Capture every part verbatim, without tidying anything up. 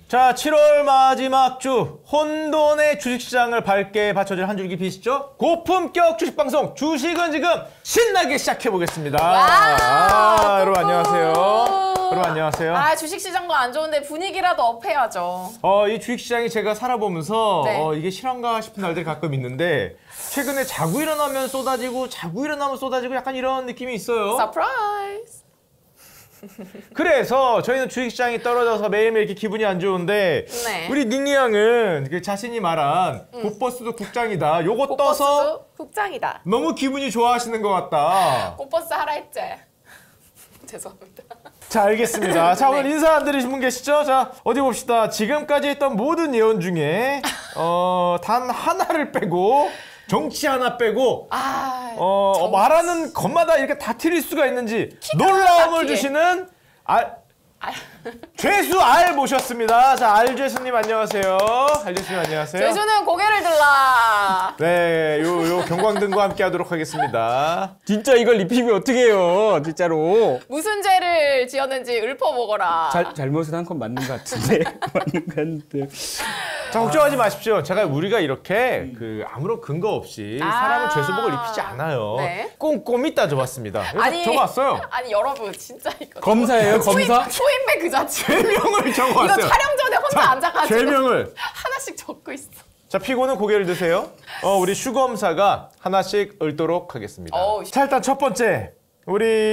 자, 칠월 마지막 주 혼돈의 주식시장을 밝게 받쳐줄 한 줄기 빛이죠. 고품격 주식방송 주식은 지금 신나게 시작해보겠습니다. 아, 여러분 안녕하세요. 여러분 안녕하세요. 아, 주식시장도 안 좋은데 분위기라도 업해야죠. 어, 이 주식시장이 제가 살아보면서 네. 어, 이게 실화인가 싶은 날들이 가끔 있는데 최근에 자고 일어나면 쏟아지고 자고 일어나면 쏟아지고 약간 이런 느낌이 있어요. 서프라이즈. 그래서 저희는 주식시장이 떨어져서 매일매일 이렇게 기분이 안 좋은데 네. 우리 닝니 양은 그 자신이 말한 음. 꽃버스도 국장이다. 요거 떠서 국장이다. 너무 기분이 좋아하시는 것 같다. 꽃버스 하라 했지? 죄송합니다. 자, 알겠습니다. 자, 오늘 네. 인사 안 드리신 분 계시죠? 자, 어디 봅시다. 지금까지 했던 모든 예언 중에 어, 단 하나를 빼고 정치 하나 빼고 아, 어, 정치. 말하는 것마다 이렇게 다 틀릴 수가 있는지 놀라움을 주시는 알, 알. 죄수 알 모셨습니다. 자, 알 죄수님 안녕하세요. 알 죄수님 안녕하세요. 죄수는 고개를 들라. 네, 요, 요 경광등과 함께 하도록 하겠습니다. 진짜 이걸 입히면 어떻게 해요, 진짜로. 무슨 죄를 지었는지 읊어보거라. 잘, 잘못은 한 건 맞는 것 같은데. 맞는 것 같은데. 자, 걱정하지 마십시오. 제가 우리가 이렇게 그 아무런 근거 없이 아 사람을 죄수복을 입히지 않아요. 네. 꼼꼼히 따져봤습니다. 그래서 아니, 적어왔어요. 아니 여러분 진짜 이거 검사예요, 검사? 초인배 그 자체. 죄명을 적어왔어요. 이거 촬영 전에 혼자 자, 앉아가지고 죄명을. 하나씩 적고 있어. 자, 피고는 고개를 드세요. 어, 우리 슈검사가 하나씩 읊도록 하겠습니다. 어우, 자, 일단 첫 번째. 우리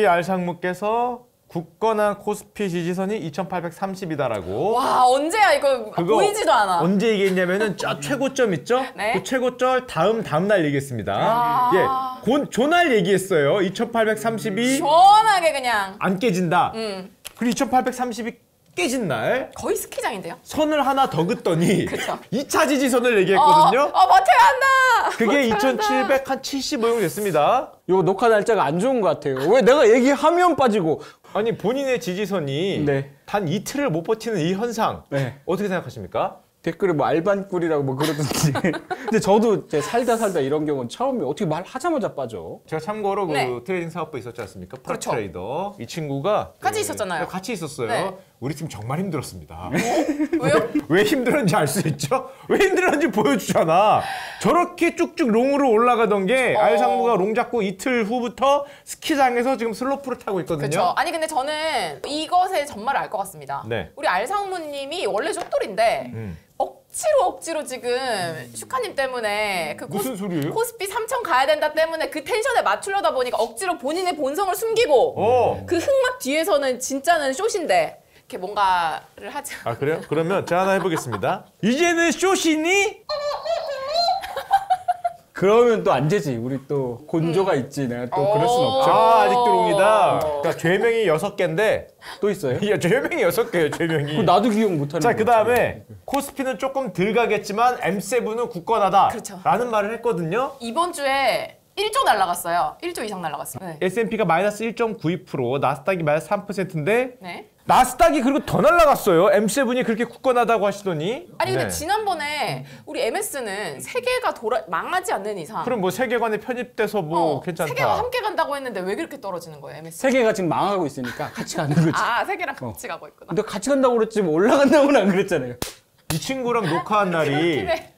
알상무께서 굳건한 코스피 지지선이 이천팔백삼십이다라고. 와, 언제야 이거 보이지도 않아. 언제 얘기했냐면은 저 최고점 있죠? 네. 그 최고점 다음 다음 날 얘기했습니다. 아. 예, 곧 조날 얘기했어요. 이천팔백삼십이 시원하게 그냥. 안 깨진다. 음. 그리고 이천팔백삼십이 깨진 날 거의 스키장인데요? 선을 하나 더 긋더니 그쵸. 이 차 지지선을 얘기했거든요. 어, 어 버텨야 한다. 그게 버텨야 한다. 이천칠백칠십오 용 됐습니다. 이거 녹화 날짜가 안 좋은 것 같아요. 왜 내가 얘기하면 빠지고. 아니, 본인의 지지선이 네. 단 이틀을 못 버티는 이 현상 네. 어떻게 생각하십니까? 댓글에 뭐 알반꿀이라고 뭐 그러던지. 근데 저도 이제 살다 살다 이런 경우는 처음에 어떻게 말하자마자 빠져. 제가 참고로 네. 그 트레이딩 사업부 있었지 않습니까? 그렇죠. 프로트레이더. 이 친구가 같이 그- 있었잖아요. 같이 있었어요. 네. 우리 팀 정말 힘들었습니다. 왜요? 왜 힘들었는지 알 수 있죠? 왜 힘들었는지 보여주잖아. 저렇게 쭉쭉 롱으로 올라가던 게 어. 알상무가 롱 잡고 이틀 후부터 스키장에서 지금 슬로프를 타고 있거든요. 그렇죠. 아니 근데 저는 이것의 전말을 알 것 같습니다. 네. 우리 알상무님이 원래 족돌인데 음. 억지로 억지로 지금 슈카님 때문에 그 무슨 코스, 소리예요? 코스피 삼천 가야 된다 때문에 그 텐션에 맞추려다 보니까 억지로 본인의 본성을 숨기고 어. 그 흑막 뒤에서는 진짜는 숏인데 이렇게 뭔가를 하지. 아, 그래요? 그러면 제가 하나 해보겠습니다. 이제는 쇼시니? 그러면 또 안 되지. 우리 또 곤조가 있지. 내가 또 그럴 순 없죠. 아, 아직도 롱이다. 그러니까 죄명이 여섯 개인데 또 있어요? 야, 죄명이 여섯 개예요, 죄명이. 그거 나도 기억 못하는 자, 거 그 다음에 코스피는 조금 덜 가겠지만 엠 세븐은 굳건하다 그렇죠. 라는 말을 했거든요. 이번 주에 일조 날라갔어요. 일조 이상 날라갔어요. 네. 에스 앤 피가 마이너스 일 점 구이 퍼센트, 나스닥이 마이너스 삼 퍼센트인데 네. 나스닥이 그리고 더 날라갔어요. 엠 세븐이 그렇게 굳건하다고 하시더니. 아니 근데 네. 지난번에 우리 엠 에스는 세계가 돌아 망하지 않는 이상 그럼 뭐 세계관에 편입돼서 뭐 어, 괜찮다. 세계와 함께 간다고 했는데 왜 그렇게 떨어지는 거예요, 엠 에스? 세계가 지금 망하고 있으니까 같이 가는 거지. 아, 세계랑 같이 가고 있구나. 근데 같이 간다고 그랬지 뭐 올라간다고는 안 그랬잖아요. 이 친구랑 녹화한 날이 그렇긴 해.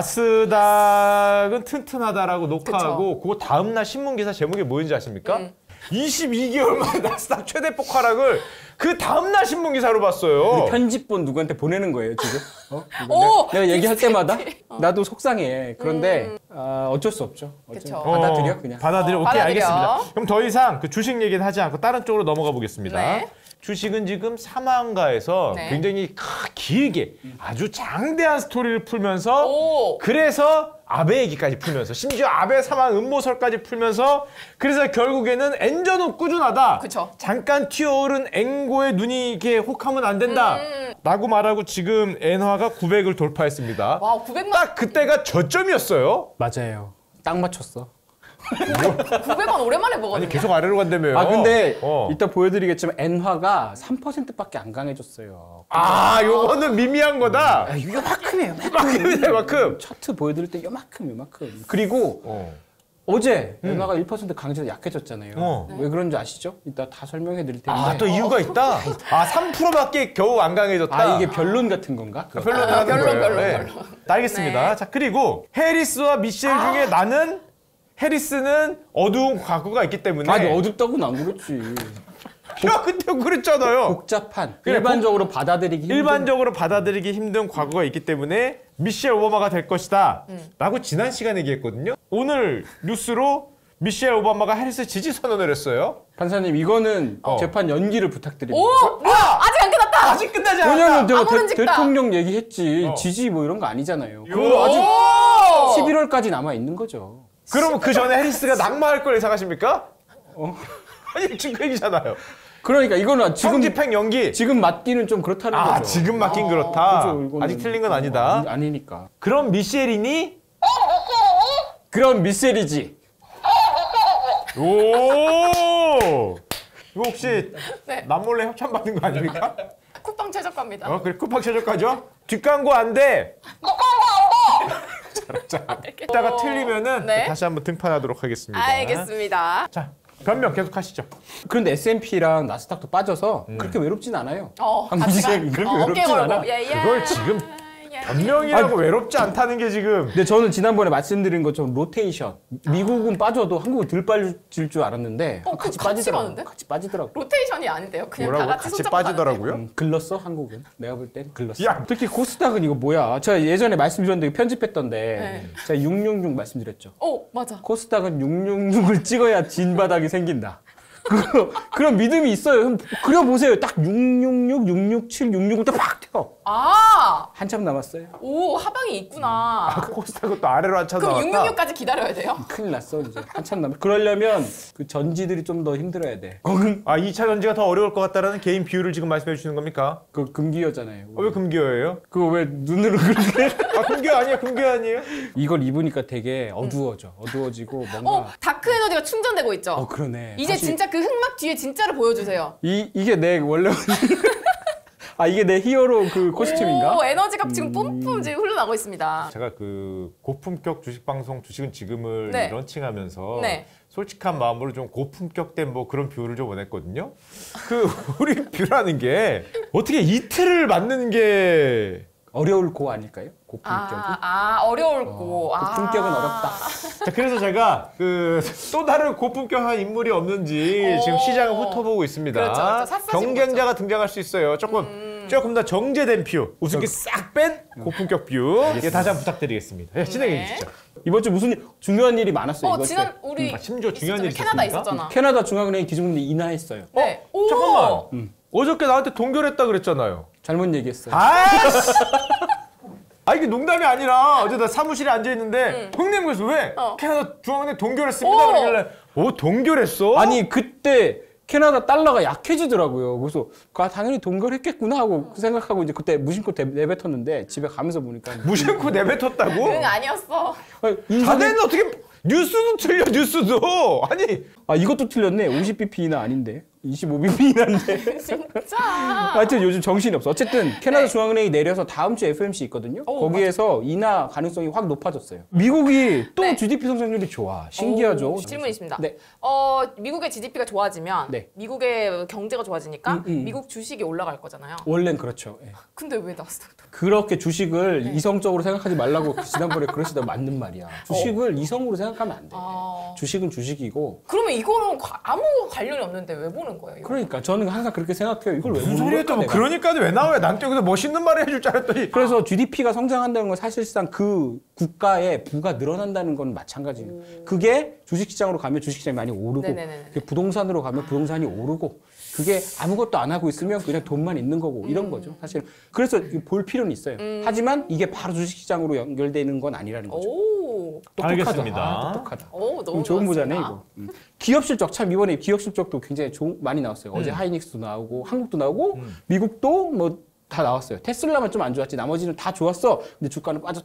나스닥은 튼튼하다라고 녹화하고 그거 다음 날 신문 기사 제목이 뭐였는지 아십니까? 음. 이십이 개월 만에 나스닥 최대 폭하락을 그 다음 날 신문 기사로 봤어요. 편집본 누구한테 보내는 거예요 지금? 어? 이거 오, 내가, 내가 얘기할 비슷해. 때마다 나도 속상해. 그런데 아, 어쩔 수 없죠. 어쩔- 그쵸. 받아들여 그냥. 받아들여. 어, 오케이, 받아들여. 알겠습니다. 그럼 더 이상 그 주식 얘기는 하지 않고 다른 쪽으로 넘어가 보겠습니다. 네. 주식은 지금 사망가에서 네. 굉장히 크- 길게 아주 장대한 스토리를 풀면서 오. 그래서 아베 얘기까지 풀면서 심지어 아베 사망 음모설까지 풀면서 그래서 결국에는 엔저는 꾸준하다. 그쵸. 잠깐 튀어오른 앵고의 눈이 이게 혹하면 안 된다. 음. 라고 말하고 지금 엔화가 구백을 돌파했습니다. 와, 구백만 딱 그때가 저점이었어요. 맞아요. 딱 맞췄어. 구백 원 오랜만에 먹었는데. 아니 계속 아래로 간다며요. 아 근데 어. 이따 보여드리겠지만 엔화가 삼 퍼센트밖에 안 강해졌어요. 아, 요거는 미미한 거다. 아, 이거 요만큼이에요. 요만큼. 요만큼이다, 요만큼. 차트 보여드릴 때 요만큼 요만큼. 그리고 어. 어제 엔화가 일 퍼센트 강세로 약해졌잖아요. 어. 왜 그런지 아시죠? 이따 다 설명해 드릴 텐데. 아, 또 이유가 있다? 아, 삼 퍼센트밖에 겨우 안 강해졌다? 아, 이게 변론 같은 건가? 아, 변론 아, 하는 변론, 거예요. 변론, 네. 변론. 알겠습니다. 네. 자, 그리고 해리스와 미셸 중에 나는 해리스는 어두운 과거가 있기 때문에 아니 어둡다고는 안 그렇지. 야, 그때 그랬잖아요. 복잡한 그래, 일반적으로 받아들이기 힘든 일반적으로 받아들이기 힘든 과거가 있기 때문에 미셸 오바마가 될 것이다 라고 지난 시간에 얘기했거든요. 오늘 뉴스로 미셸 오바마가 해리스 지지 선언을 했어요. 판사님 이거는 어. 재판 연기를 부탁드립니다. 오 뭐야 아직 안 끝났다. 아직 끝나지 않았다. 왜냐면 제가 아무런 대, 직다. 대통령 얘기했지 어. 지지 뭐 이런 거 아니잖아요. 요. 그거 아직 오! 십일월까지 남아 있는 거죠. 그럼 그 전에 해리스가 낙마할 걸 예상하십니까? 어. 아니 지금 그 얘기잖아요. 그러니까 이거는 지금 성집행 연기. 지금 맞기는 좀 그렇다는 아 거죠. 지금 맞긴 그렇다. 그죠, 이거는 아직 틀린 건 아니다. 아니, 아니니까. 그럼 미셸이니? 그럼 미셸이지. 오. 이거 혹시 네. 남몰래 협찬 받은 거 아닙니까? 쿠팡 최저가입니다. 어 그래 쿠팡 최저가죠? 뒷광고 안 돼. 자, 자, 이따가 틀리면은 네. 다시 한번 등판하도록 하겠습니다. 알겠습니다. 자 변명 계속 하시죠. 그런데 에스 앤 피랑 나스닥도 빠져서 그렇게 외롭진 않아요. 어, 한국 같이 시장이 가. 그렇게 어, 어깨 외롭진 걸고. 않아. 예, 예. 그걸 지금 예. 변명이라고 외롭지 않다는 게 지금. 근데 저는 지난번에 말씀드린 것처럼 로테이션. 미국은 빠져도 한국은 덜 빠질 줄 알았는데 어, 같이 그거 같이 빠지더라고. 가는데? 같이 빠지더라고. 로테이션이 아닌데요. 그냥 뭐라고 다 같이 같이 손잡고 빠지더라고요? 음, 글렀어 한국은. 내가 볼 땐 글렀어. 야. 특히 코스닥은 이거 뭐야? 제가 예전에 말씀드렸는데 편집했던데 네. 제가 육육육 말씀드렸죠. 가는데. 오 맞아. 코스닥은 육육육을 찍어야 진 바닥이 생긴다. 그, 그런 믿음이 있어요. 그려보세요. 딱 육육육, 육육칠, 육육을 딱 팍 튀어. 아, 한참 남았어요. 오 하방이 있구나. 아, 코스닥은 또 아래로 한참 그럼 나왔다. 육육육까지 기다려야 돼요? 큰일 났어 이제 한참 남았. 그러려면 그 전지들이 좀 더 힘들어야 돼. 거긴 아 이 차 전지가 더 어려울 것 같다라는 개인 비율을 지금 말씀해 주시는 겁니까? 그 금기어잖아요. 아, 왜 금기어예요? 그거 왜 눈으로 그렇게? 아 금기어 아니야 금기어 아니에요? 이걸 입으니까 되게 어두워져. 어두워지고 뭔가. 어 다크 에너지가 충전되고 있죠. 어 그러네. 이제 다시 진짜 그 흑막 뒤에 진짜를 보여주세요. 이 이게 내 원래 아 이게 내 히어로 그 코스튬인가? 오 에너지가 지금 뿜뿜 지금 흘러나고 있습니다. 제가 그 고품격 주식 방송 주식은 지금을 네. 런칭하면서 네. 솔직한 마음으로 좀 고품격된 뭐 그런 뷰를 좀 원했거든요. 그 우리 뷰라는 게 어떻게 이틀을 맞는 게 어려울 고 아닐까요? 고품격이. 아, 아 어려울고. 어, 고품격은 아. 어렵다. 자, 그래서 제가 그 또 다른 고품격한 인물이 없는지 지금 오. 시장을 훑어보고 있습니다. 그렇죠, 그렇죠. 샅샅이 경쟁자가 등장할 수 있어요. 조금 음. 조금 더 정제된 뷰, 우습게 싹 뺀 고품격 뷰. 예, 다시 한번 부탁드리겠습니다. 예, 진행해 네. 주시죠. 이번 주 무슨 일- 중요한 일이 많았어요. 어 이번 주에. 지난 우리 아, 심지어 중요한 일이 캐나다 있었습니까? 있었잖아. 캐나다 중앙은행 기준금리 인하했어요. 네. 오. 잠깐만. 어저께 나한테 동결했다 그랬잖아요. 잘못 얘기했어요. 아! 아 이게 농담이 아니라 어제 나 사무실에 앉아 있는데 형님 그래서 왜 어. 캐나다 중앙은행 동결했습니다 오. 그러길래 오 동결했어? 아니 그때 캐나다 달러가 약해지더라고요. 그래서 아, 당연히 동결했겠구나 하고 생각하고 이제 그때 무심코 대- 내뱉었는데 집에 가면서 보니까 무심코 내뱉었다고? 응 아니었어. 아, 인사는 자네는 어떻게 뉴스도 틀려 뉴스도 아니 아 이것도 틀렸네. 오십 비피 인하 아닌데 이십오 비피 인하인데. 진짜. 하여튼 요즘 정신이 없어. 어쨌든 캐나다 네. 중앙은행이 내려서 다음 주에 에프 오 엠 씨 있거든요. 오, 거기에서 인하 가능성이 확 높아졌어요. 미국이 또 네. 지 디 피 성장률이 좋아. 신기하죠. 오, 질문 있습니다. 네. 어 미국의 지디피가 좋아지면 네. 미국의 경제가 좋아지니까 음, 음. 미국 주식이 올라갈 거잖아요. 원래는 그렇죠. 예. 근데 왜 나스닥? 그렇게 주식을 네. 이성적으로 생각하지 말라고 지난번에 그러시다 맞는 말이야. 주식을 이성으로 생각하면 안 돼. 아 주식은 주식이고. 그러면 이거는 과- 아무 관련이 없는데 왜 보는 거예요? 이거? 그러니까 저는 항상 그렇게 생각해요. 이걸 왜 무슨 보는 소리 걸까, 했다 뭐 내가. 그러니까 왜 나와요 난 또 여기서 멋있는 말을 해줄 줄 알았더니 그래서 지 디 피가 성장한다는 건 사실상 그 국가의 부가 늘어난다는 건 마찬가지예요. 그게 주식시장으로 가면 주식시장이 많이 오르고 네네네네. 그게 부동산으로 가면 부동산이 오르고 그게 아무것도 안 하고 있으면 그냥 돈만 있는 거고 이런 거죠. 사실 그래서 이거 볼 필요는 있어요. 하지만 이게 바로 주식시장으로 연결되는 건 아니라는 거죠. 오, 똑똑하다. 알겠습니다. 아, 똑똑하다. 오 너무 음, 좋은 좋았습니다. 보자네 이거. 음. 기업 실적 참 이번에 기업 실적도 굉장히 좋은, 많이 나왔어요. 어제 하이닉스도 나오고 한국도 나오고 미국도 뭐 다 나왔어요. 테슬라만 좀 안 좋았지 나머지는 다 좋았어. 근데 주가는 빠졌다.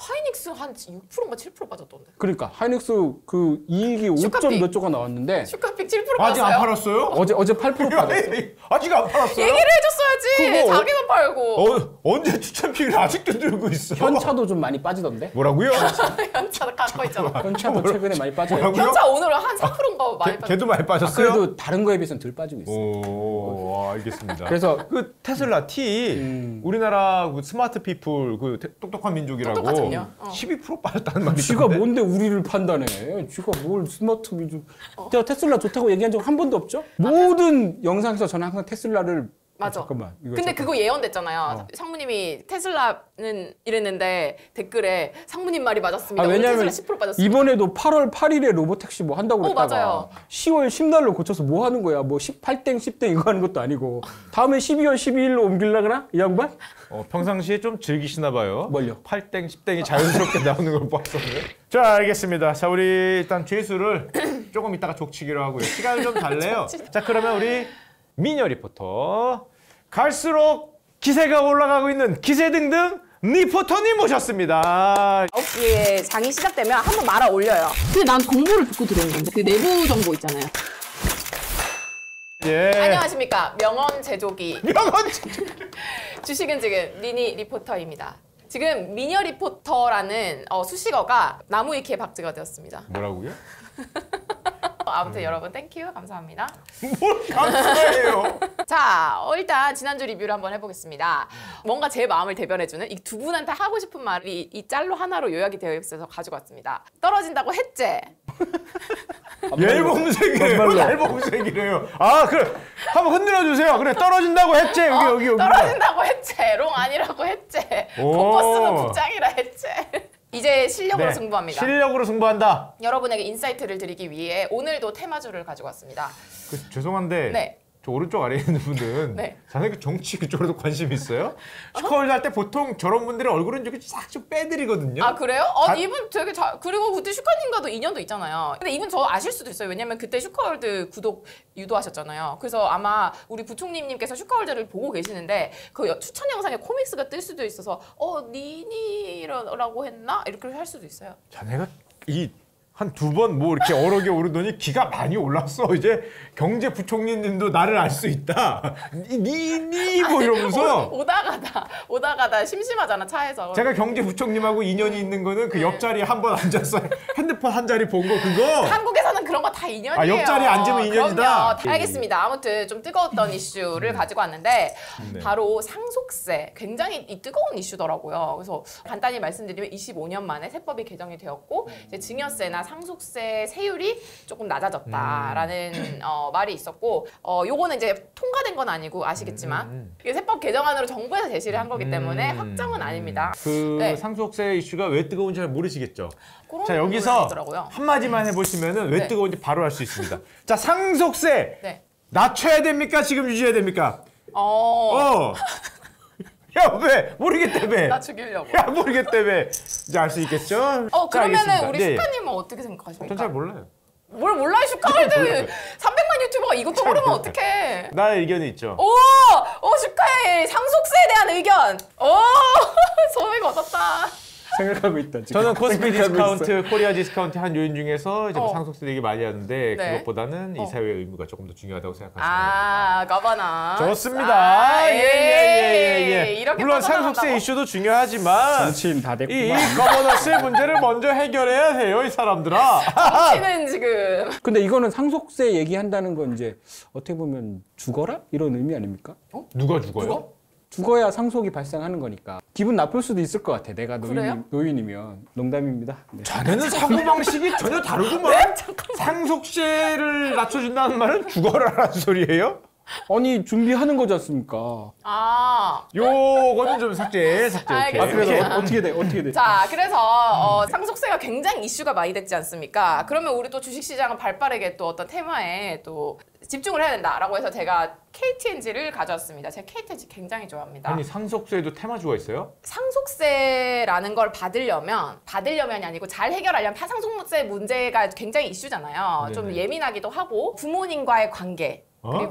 하이닉스 한 육 퍼센트인가 칠 퍼센트 빠졌던데. 그러니까 하이닉스 그 이익이 오 점 슈카픽. 몇 조가 나왔는데 슈카픽 칠 퍼센트 아직 빠졌어요. 안 팔았어요? 어제 어제 팔 퍼센트 빠졌어. 아직 안 팔았어요? 얘기를 해줬어야지. 그거 자기만 팔고. 어, 언제 추천픽을 아직도 들고 있어? 현차도 좀 많이 빠지던데. 뭐라고요? 현차 갖고 있잖아. 현차도 최근에 많이 빠져요. 뭐라고요? 현차 오늘 한 사 퍼센트인가 많이 걔, 빠졌어. 걔도 많이 아, 빠졌어요? 그래도 다른 거에 비해서는 덜 빠지고 있어. 오, 알겠습니다. 그래서 그 테슬라 T 음. 우리나라 그 스마트 피플 그 테- 똑똑한 민족이라고 똑똑하군요. 어. 십이 퍼센트 빠졌다는 말이 쥐가 있던데. 뭔데 우리를 판단해? 쥐가 뭘 스마트 민족? 제가 테슬라 좋다고 얘기한 적 한 번도 없죠? 모든 영상에서 저는 항상 테슬라를 맞아. 어, 잠깐만. 이거 근데 잠깐. 그거 예언됐잖아요. 어. 상무님이 테슬라는 이랬는데 댓글에 상무님 말이 맞았습니다. 아, 오늘 왜냐면 테슬라 십 퍼센트 빠졌습니다. 이번에도 팔월 팔일에 로보택시 뭐 한다고 어, 그랬다가 맞아요. 시월 십날로 고쳐서 뭐 하는 거야? 뭐 십팔 땡 십 땡 이거 하는 것도 아니고 다음에 십이월 십이일로 옮기려나? 이 양반? 어, 평상시에 좀 즐기시나 봐요. 뭘요? 팔 땡, 십 땡이 자연스럽게 나오는 걸 봤었네. 자, 알겠습니다. 자, 우리 일단 죄수를 조금 이따가 족치기로 하고요. 시간을 좀 달래요. 자, 그러면 우리 미녀 리포터. 갈수록 기세가 올라가고 있는 기세등등 리포터님 모셨습니다. 아홉 시에 장이 시작되면 한번 말아 올려요. 근데 난 정보를 듣고 들어온 건데 그 내부 정보 있잖아요. 예. 안녕하십니까. 명언 제조기 명언 주식은 지금 미니 리포터입니다. 지금 미녀 리포터라는 어, 수식어가 나무위키에 박제가 되었습니다. 뭐라고요? 아무튼 여러분 땡큐 감사합니다. 뭘 감사해요. 자, 어, 일단 지난주 리뷰를 한번 해보겠습니다. 뭔가 제 마음을 대변해주는 이 두 분한테 하고 싶은 말이 이 짤로 하나로 요약이 되어 있어서 가지고 왔습니다. 떨어진다고 했제. 앨범색이래요. 반말로. 앨범색이래요. 아, 그래. 한번 흔들어 주세요. 그래, 떨어진다고 했지. 여기, 어, 여기, 여기. 떨어진다고 했제. 롱 아니라고 했제. 오. 겉버스는 복장이라 했제. 이제 실력으로 네, 승부합니다. 실력으로 승부한다. 여러분에게 인사이트를 드리기 위해 오늘도 테마주를 가지고 왔습니다. 그, 죄송한데 네. 저 오른쪽 아래에 있는 분은 네. 자네 그 정치 그쪽으로도 관심 있어요? 슈커홀드 할 때 보통 저런 분들의 얼굴은 이렇게 싹 좀 빼드리거든요. 아 그래요? 어 다- 이분 되게 잘 그리고 그때 슈카님과도 인연도 있잖아요. 근데 이분 저 아실 수도 있어요. 왜냐면 그때 슈카월드 구독 유도하셨잖아요. 그래서 아마 우리 부총님님께서 슈카월드를 보고 계시는데 그 여- 추천 영상에 코믹스가 뜰 수도 있어서 어 니니라고 했나 이렇게 할 수도 있어요. 자네가 이 한 두 번 뭐 이렇게 여러 개 오르더니 기가 많이 올랐어. 이제 경제부총리님도 나를 알 수 있다. 니니 뭐 이러면서 오, 오다가다 오다가다 심심하잖아 차에서. 제가 경제부총님하고 인연이 있는 거는 그 옆자리에 한 번 앉아서 핸드폰 한 자리 본 거 그거. 한국에서는 그런 거 다 인연이에요. 아, 옆자리에 앉으면 인연이다? 그럼요. 알겠습니다. 아무튼 좀 뜨거웠던 이슈를 가지고 왔는데 네. 바로 상속세. 굉장히 이 뜨거운 이슈더라고요. 그래서 간단히 말씀드리면 이십오 년 만에 세법이 개정이 되었고 이제 증여세나 상속세 세율이 조금 낮아졌다라는 음. 어, 말이 있었고 어, 요거는 이제 통과된 건 아니고 아시겠지만 음. 이게 세법 개정안으로 정부에서 제시를 한 거기 때문에 음. 확정은 아닙니다. 그 네. 상속세 이슈가 왜 뜨거운지 잘 모르시겠죠? 그런 자, 여기서 부분이더라고요. 한마디만 해보시면 왜 네. 뜨거운지 바로 알 수 있습니다. 자, 상속세 네. 낮춰야 됩니까? 지금 유지해야 됩니까? 어, 어. 야, 왜? 모르겠다며. 나 죽이려고. 야, 모르겠다며. 이제 알 수 있겠죠? 어 자, 그러면은 알겠습니다. 우리 네. 슈카님은 어떻게 생각하십니까? 전 잘 몰라요. 뭘 몰라요 슈카월드 삼백만 유튜버가 이것도 모르면 어떡해. 나의 의견이 있죠. 오! 오 슈카의 상속세에 대한 의견. 오! 소맥 얻었다. 생각하고 있다. 지금. 저는 코스피 생각하고 디스카운트, 코리아 디스카운트 한 요인 중에서 이제 뭐 어. 상속세 얘기 많이 하는데 네. 그것보다는 어. 이 사회의 의무가 조금 더 중요하다고 생각하시면 아, 가바나. 좋습니다. 아, 예, 예, 예, 예. 이렇게 물론 뻗어나간다고? 상속세 이슈도 중요하지만 정치인 다 됐구만. 이 거버넌스의 문제를 먼저 해결해야 돼요, 이 사람들아. 정치는 지금. 근데 이거는 상속세 얘기한다는 건 이제 어떻게 보면 죽어라? 이런 의미 아닙니까? 누가 죽어요? 누가? 죽어야 상속이 발생하는 거니까 기분 나쁠 수도 있을 것 같아. 내가 그래요? 노인, 노인이면 농담입니다. 네. 자네는 사고방식이 전혀 다르구만. 네? 상속세를 낮춰준다는 말은 죽어라라는 소리예요? 아니 준비하는 거지 않습니까? 아. 요거는 좀 삭제, 삭제. 오케이. 아 그래서 오케이. 어, 어떻게 돼? 어떻게 돼? 자, 그래서 어, 상속세가 굉장히 이슈가 많이 됐지 않습니까? 그러면 우리 또 주식시장은 발빠르게 또 어떤 테마에 또 집중을 해야 된다라고 해서 제가 케이티엔지를 가져왔습니다. 제가 케이티엔지 굉장히 좋아합니다. 아니 상속세에도 테마주가 있어요? 상속세라는 걸 받으려면 받으려면이 아니고 잘 해결하려면 상속세 문제가 굉장히 이슈잖아요. 좀 네네. 예민하기도 하고 부모님과의 관계 어? 그리고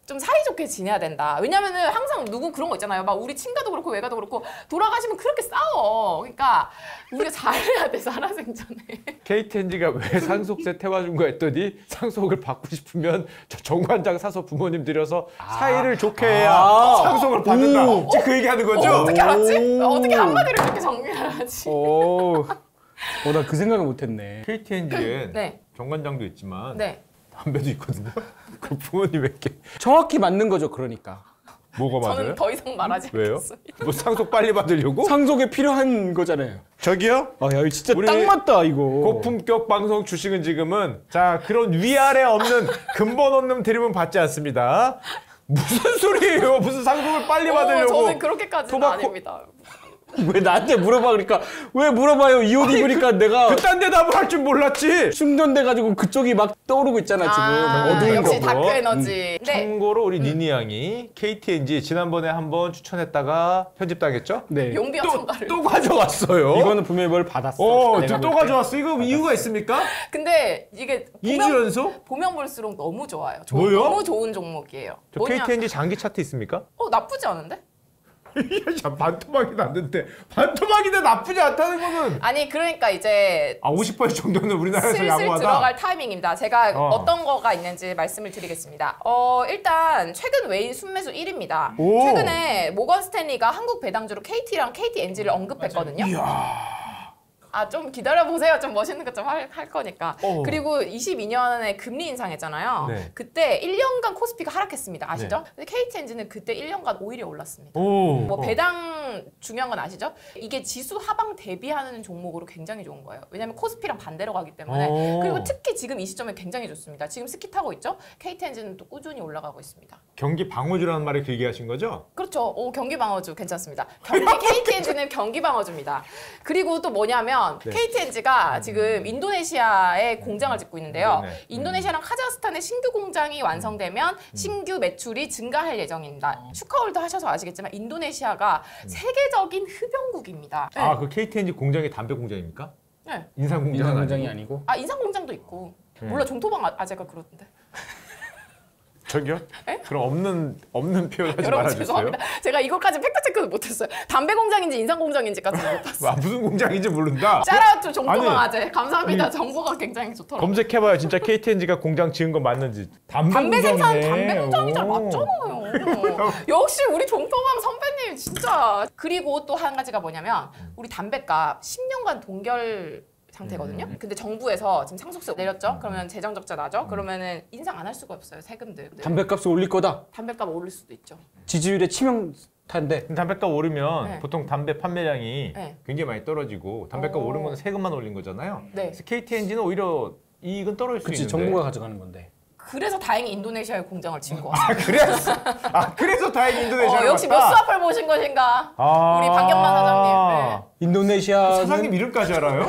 좀 사이좋게 지내야 된다. 왜냐면은 항상 누구 그런 거 있잖아요. 막 우리 친가도 그렇고 외가도 그렇고 돌아가시면 그렇게 싸워. 그러니까 우리가 잘해야 돼 살아생전에. 케이티엔지가 왜 상속세 태워준 거 했더니 상속을 받고 싶으면 저 정관장 사서 부모님 들여서 사이를 좋게 해야 아. 상속을 받는다. 오. 지금 그 얘기하는 거죠? 어, 어떻게 알았지? 오. 어떻게 한마디로 그렇게 정리를 하지? 오. 어, 나 그 생각을 못했네. 케이티엔지엔 네. 정관장도 있지만 네. 담배도 있거든요. 그 부모님에게 정확히 맞는 거죠, 그러니까. 뭐가 맞아요? 저는 더 이상 말하지 왜요? 않겠습니다. 뭐 상속 빨리 받으려고? 상속에 필요한 거잖아요. 저기요? 아, 야, 이거 진짜 우리 딱 맞다, 이거. 고품격 방송 주식은 지금은 자 그런 위아래 없는 근본 없는 드림은 받지 않습니다. 무슨 소리예요? 무슨 상속을 빨리 어, 받으려고? 저는 그렇게까지는 토바코- 아닙니다. 왜 나한테 물어봐, 그러니까. 왜 물어봐요? 이 옷 입으니까 내가 그딴 대답을 할 줄 몰랐지. 충전돼가지고 그쪽이 막 떠오르고 있잖아, 지금. 아, 어두운 역시 거. 다크 에너지. 네. 참고로 우리 니니 양이 케이티엔지 지난번에 한번 추천했다가 편집당했죠? 네. 용비어 또, 첨가를. 또 가져왔어요. 이거는 분명히 뭘 받았어. 어, 내가 또 볼 때. 가져왔어. 이거 이유가 있습니까? 근데 이게 이 주 보면, 연속? 보면 볼수록 너무 좋아요. 조- 뭐요? 너무 좋은 종목이에요. 저 뭐냐? 케이티엔지 장기 차트 있습니까? 어 나쁘지 않은데? 야, 반토막이 났는데 반토막인데 나쁘지 않다는 거는 아니 그러니까 이제 아 오십 퍼센트 정도는 우리나라에서 슬슬 양호하다. 들어갈 타이밍입니다. 제가 어. 어. 떤 거가 있는지 말씀을 드리겠습니다. 어, 일단 최근 외인 순매수 일 위입니다. 오. 최근에 모건 스탠리가 한국 배당주로 케이티랑 케이티엔지를 언급했거든요. 아, 좀 기다려보세요. 좀 멋있는 거 좀 할 할 거니까. 어. 그리고 이십이 년에 금리 인상했잖아요. 네. 그때 일 년간 코스피가 하락했습니다. 아시죠? 근데 케이티엔지는 그때 일 년간 오히려 올랐습니다. 오. 뭐 배당 중요한 건 아시죠? 이게 지수 하방 대비하는 종목으로 굉장히 좋은 거예요. 왜냐면 코스피랑 반대로 가기 때문에. 오. 그리고 특히 지금 이 시점에 굉장히 좋습니다. 지금 스키 타고 있죠? 케이티엔지는 또 꾸준히 올라가고 있습니다. 경기 방어주라는 말을 길게 하신 거죠? 그렇죠. 오, 경기 방어주 괜찮습니다. 경기 케이티엔지는 경기 방어주입니다. 그리고 또 뭐냐면 네. 케이티엔지가 지금 인도네시아에 공장을 짓고 있는데요. 네, 네. 인도네시아랑 카자흐스탄에 신규 공장이 완성되면 신규 매출이 증가할 예정입니다. 슈카홀더 하셔서 아시겠지만 인도네시아가 세계적인 흡연국입니다. 네. 아 그 케이티엔지 공장이 담배 공장입니까? 네. 인삼 공장은 인상 공장이 아니고? 아니고. 아 인상 공장도 있고 네. 몰라 종토방 아- 아재가 그러던데. 저기요? 그럼 없는 없는 표현 하지 여러분 말아주세요. 죄송합니다. 제가 이것까지 팩트 체크도 못했어요. 담배 공장인지 인상 공장인지까지 못 봤어요. 아, 무슨 공장인지 모른다. 짜라투 종토방 아니, 아재 감사합니다. 정보가 굉장히 좋더라고요. 검색해봐요. 진짜 케이티엔지가 공장 지은 거 맞는지. 담배, 담배 생산 공장이네. 담배 공장이잖아. 오. 맞잖아요. 역시 우리 종토방 선배님 진짜. 그리고 또 한 가지가 뭐냐면 우리 담배값 십 년간 동결 상태거든요. 음. 근데 정부에서 지금 상속세 내렸죠? 그러면 재정 적자 나죠? 그러면은 인상 안 할 수가 없어요. 세금들. 담배값을 올릴 거다. 담배값 오를 수도 있죠. 지지율의 치명타인데. 담배값 오르면 네. 보통 담배 판매량이 네. 굉장히 많이 떨어지고 담배값 오. 오른 거는 세금만 올린 거잖아요. 네. 그래서 케이티엔지는 오히려 이익은 떨어질 수 그치, 있는데. 정부가 가져가는 건데. 그래서 다행히 인도네시아에 공장을 지은 것 같아요. 아 그래서 아 그래서 다행히 인도네시아로 어, 역시 몇 갔다. 수 앞을 보신 것인가? 아. 우리 박경만 사장님. 네. 인도네시아 사장님 이름까지 알아요?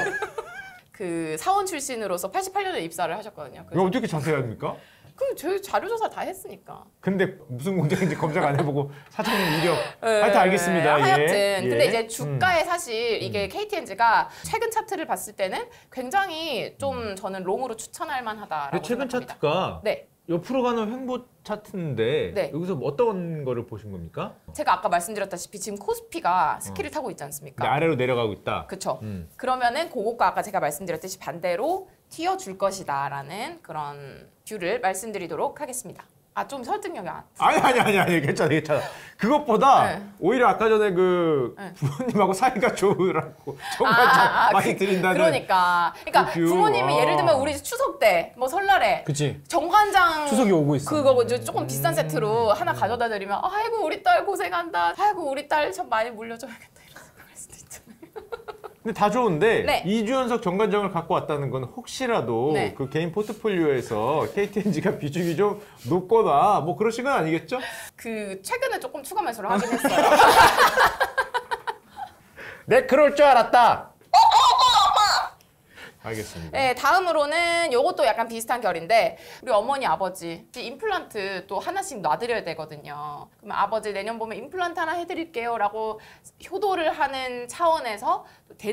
그 사원 출신으로서 팔십팔 년에 입사를 하셨거든요. 이거 그래서 어떻게 자세히 합니까? 그 저희 자료 조사 다 했으니까. 근데 무슨 공장인지 검색 안 해보고 사장님 이력 네, 하여튼 알겠습니다. 하여튼 예. 근데 예. 이제 주가에 사실 이게 케이티엔지가 최근 차트를 봤을 때는 굉장히 좀 저는 롱으로 추천할 만하다라고 근데 최근 생각합니다. 차트가 네, 옆으로 가는 횡보 차트인데 네. 여기서 뭐 어떤 거를 보신 겁니까? 제가 아까 말씀드렸다시피 지금 코스피가 스키를 타고 있지 근데 않습니까? 아래로 내려가고 있다. 그렇죠. 음. 그러면은 그것과 아까 제가 말씀드렸듯이 반대로 튀어줄 것이다라는 그런 뷰를 말씀드리도록 하겠습니다. 아 좀 설득력이 안. 아니 아니 아니 아니 괜찮아 괜찮아. 그것보다 네. 오히려 아까 전에 그 네. 부모님하고 사이가 좋으라고 정말 아, 아, 아, 많이 그, 드린다는. 그러니까 그러니까 그 뷰. 부모님이 아. 예를 들면 우리 추석 때 뭐 설날에 그치. 정관장 추석이 오고 있어. 그거 이제 조금 비싼 세트로 하나 가져다 드리면 아이고 우리 딸 고생한다. 아이고 우리 딸 참 많이 물려줘야겠다 이런 생각할 수도 있잖아요. 근데 다 좋은데 네. 이 주 연속 정관장을 갖고 왔다는 건 혹시라도 네. 그 개인 포트폴리오에서 케이티엔지가 비중이 좀 높거나 뭐 그러신 건 아니겠죠? 그 최근에 조금 추가 매수를 하긴 했어요. 네 그럴 줄 알았다. 알겠습니다. 네, 다음으로는 요것도 약간 비슷한 결인데 우리 어머니 아버지 임플란트 또 하나씩 놔드려야 되거든요. 그러면 아버지 내년 봄에 임플란트 하나 해드릴게요 라고 효도를 하는 차원에서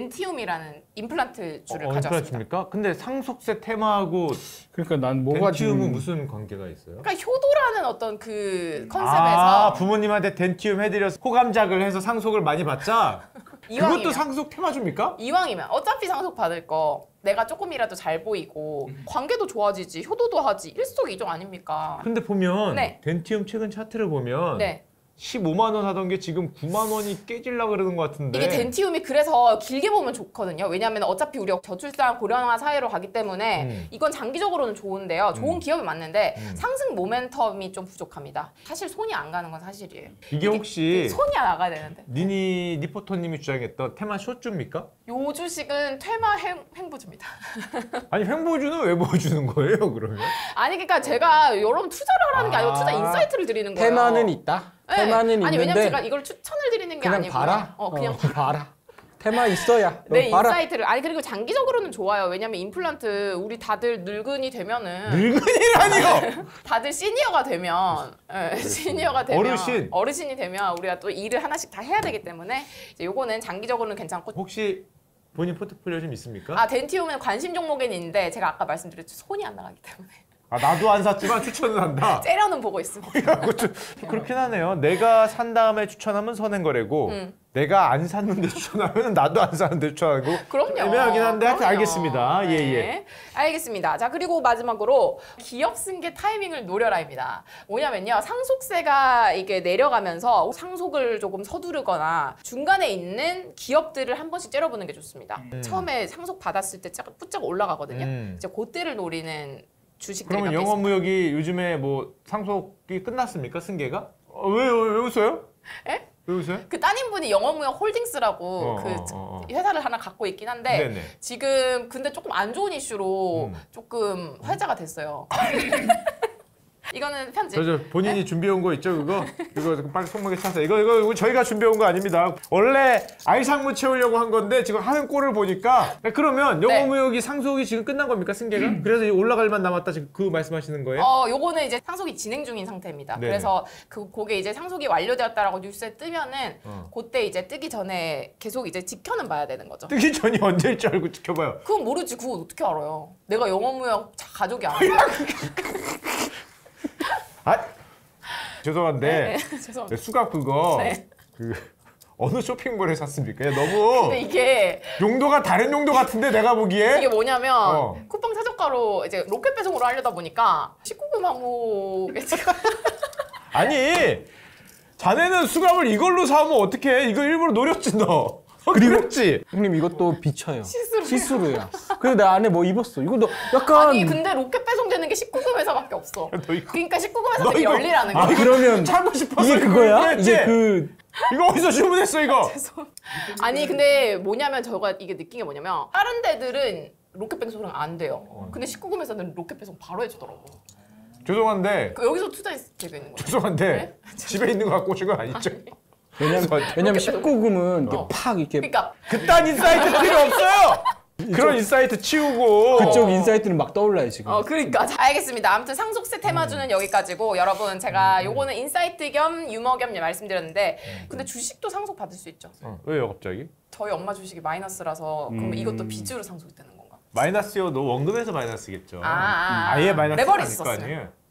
덴티움이라는 임플란트 줄을 어, 가져왔습니다. 임플란트입니까? 근데 상속세 테마하고 그러니까 난 뭐가 덴티움은 지금 무슨 관계가 있어요? 그러니까 효도라는 어떤 그 컨셉에서 아, 부모님한테 덴티움 해드려서 호감작을 해서 상속을 많이 받자? 이왕이면. 그것도 상속 테마주입니까? 이왕이면 어차피 상속 받을 거 내가 조금이라도 잘 보이고 관계도 좋아지지 효도도 하지 일석이조 아닙니까? 근데 보면 네. 덴티움 최근 차트를 보면 네. 십오만 원 하던 게 지금 구만 원이 깨질라 그러는 것 같은데. 이게 덴티움이 그래서 길게 보면 좋거든요. 왜냐하면 어차피 우리가 저출산 고령화 사회로 가기 때문에 음. 이건 장기적으로는 좋은데요. 좋은 음. 기업이 맞는데 음. 상승 모멘텀이 좀 부족합니다. 사실 손이 안 가는 건 사실이에요. 이게 혹시 손이 나가야 되는데. 니니 니포터님이 주장했던 테마 숏주입니까? 요 주식은 퇴마 행, 행보주입니다. 아니 횡보주는 왜 보여주는 거예요 그러면? 아니 그러니까 제가 여러분 투자를 하라는 게 아니고 투자 아. 인사이트를 드리는 거예요. 테마는 있다. 네. 테마는 아니 있는데 왜냐면 제가 이걸 추천을 드리는 게 그냥 아니고요. 봐라. 어 그냥 어, 봐라. 테마 있어야. 내 너 봐라. 인사이트를 아니 그리고 장기적으로는 좋아요. 왜냐면 임플란트 우리 다들 늙은이 되면은 늙은이라니요! 다들 시니어가 되면 예, 시니어가 되면 어르신. 어르신이 되면 우리가 또 일을 하나씩 다 해야 되기 때문에 이제 요거는 장기적으로는 괜찮고 혹시 본인 포트폴리오 좀 있습니까? 아 덴티움은 관심 종목에는 있는데 제가 아까 말씀드렸죠 손이 안 나가기 때문에 아, 나도 안 샀지만 추천은 한다. 째려는 보고 있습니다. 그것도 그렇긴 하네요. 내가 산 다음에 추천하면 선행거래고 음. 내가 안 샀는데 추천하면 나도 안 사는데 추천하고 그럼요. 애매하긴 한데 하여튼 그럼요. 알겠습니다. 네. 예예. 알겠습니다. 자 그리고 마지막으로 기업 승계 타이밍을 노려라입니다. 뭐냐면요 상속세가 이게 내려가면서 상속을 조금 서두르거나 중간에 있는 기업들을 한 번씩 째려보는 게 좋습니다. 음. 처음에 상속 받았을 때 쫙 뿌쩍 올라가거든요. 음. 이제 그때를 노리는 주식들이 그러면 몇 개 있습니다. 영업무역이 요즘에 뭐 상속이 끝났습니까? 승계가? 어, 왜, 왜, 왜 웃어요? 에? 왜 웃어요? 그 따님분이 영업무역 홀딩스라고 어, 그 어, 어, 어. 회사를 하나 갖고 있긴 한데 네네. 지금 근데 조금 안 좋은 이슈로 음. 조금 화제가 됐어요. 이거는 편집. 저, 저 본인이 준비해 온 거 있죠 그거? 이거 빨리 손목에 차서 이거, 이거 이거 저희가 준비해 온 거 아닙니다. 원래 알상무 채우려고 한 건데 지금 하는 꼴을 보니까 그러면 네. 영업무역이 상속이 지금 끝난 겁니까 승계가? 그래서 올라갈 만 남았다 지금 그 말씀하시는 거예요? 어, 요거는 이제 상속이 진행 중인 상태입니다. 네네. 그래서 그 그게 이제 상속이 완료되었다라고 뉴스에 뜨면은 어. 그때 이제 뜨기 전에 계속 이제 지켜는 봐야 되는 거죠. 뜨기 전이 언제일 줄 알고 지켜봐요. 그건 모르지. 그거 어떻게 알아요? 내가 영업무역 자- 가족이 아니야. 아 죄송한데 네, 죄송합니다. 네, 수갑 그거 네. 그 어느 쇼핑몰에 샀습니까? 너무 근데 이게 용도가 다른 용도 같은데 내가 보기에 이게 뭐냐면 어. 쿠팡 최저가로 이제 로켓 배송으로 하려다 보니까 십구 금 항목에 지금 아니 자네는 수갑을 이걸로 사면 어떡해? 이거 일부러 노렸지 너. 그리고지. 형님 이것도 비쳐요. 시스루야. 시스루야. 그래서 나 안에 뭐 입었어. 이거 너 약간 아니 근데 로켓 배송되는 게 십구 금 회사밖에 없어. 너 이거 그러니까 십구 금 너 회사들이 이거- 열리라는 아 거야. 그러면 차고 싶어서 이게 이거 그거야? 그랬지? 이게 그 이거 어디서 주문했어 이거? 아니 근데 뭐냐면 저가 이게 느낀 게 뭐냐면 다른 데들은 로켓 배송은 안 돼요. 근데 십구 금 회사는 로켓 배송 바로 해주더라고. 죄송한데 그 여기서 투자할 되고 있는 거야. 죄송한데 네? 집에 있는 거 갖고 오신 건 아니죠? 왜냐면 왜냐면 십구 금은 이렇게 어. 팍 이렇게 그러니까 그딴 인사이트 필요 없어요. 그런 인사이트 치우고 그쪽 인사이트는 막 떠올라요 지금. 어 그러니까 자, 알겠습니다. 아무튼 상속세 테마주는 여기까지고 여러분 제가 요거는 인사이트 겸 유머 겸 말씀드렸는데 근데 주식도 상속 받을 수 있죠. 어, 왜요 갑자기? 저희 엄마 주식이 마이너스라서 그러면 음. 이것도 빚으로 상속되는 건가? 마이너스여도 원금에서 마이너스겠죠. 아, 아, 아. 아예 마이너스 레버리지 아닐 거 썼어요. 아니에요.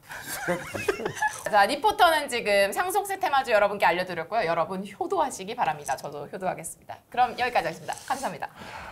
자, 리포터는 지금 상속세 테마주 여러분께 알려드렸고요. 여러분 효도하시기 바랍니다. 저도 효도하겠습니다. 그럼 여기까지 하겠습니다. 감사합니다.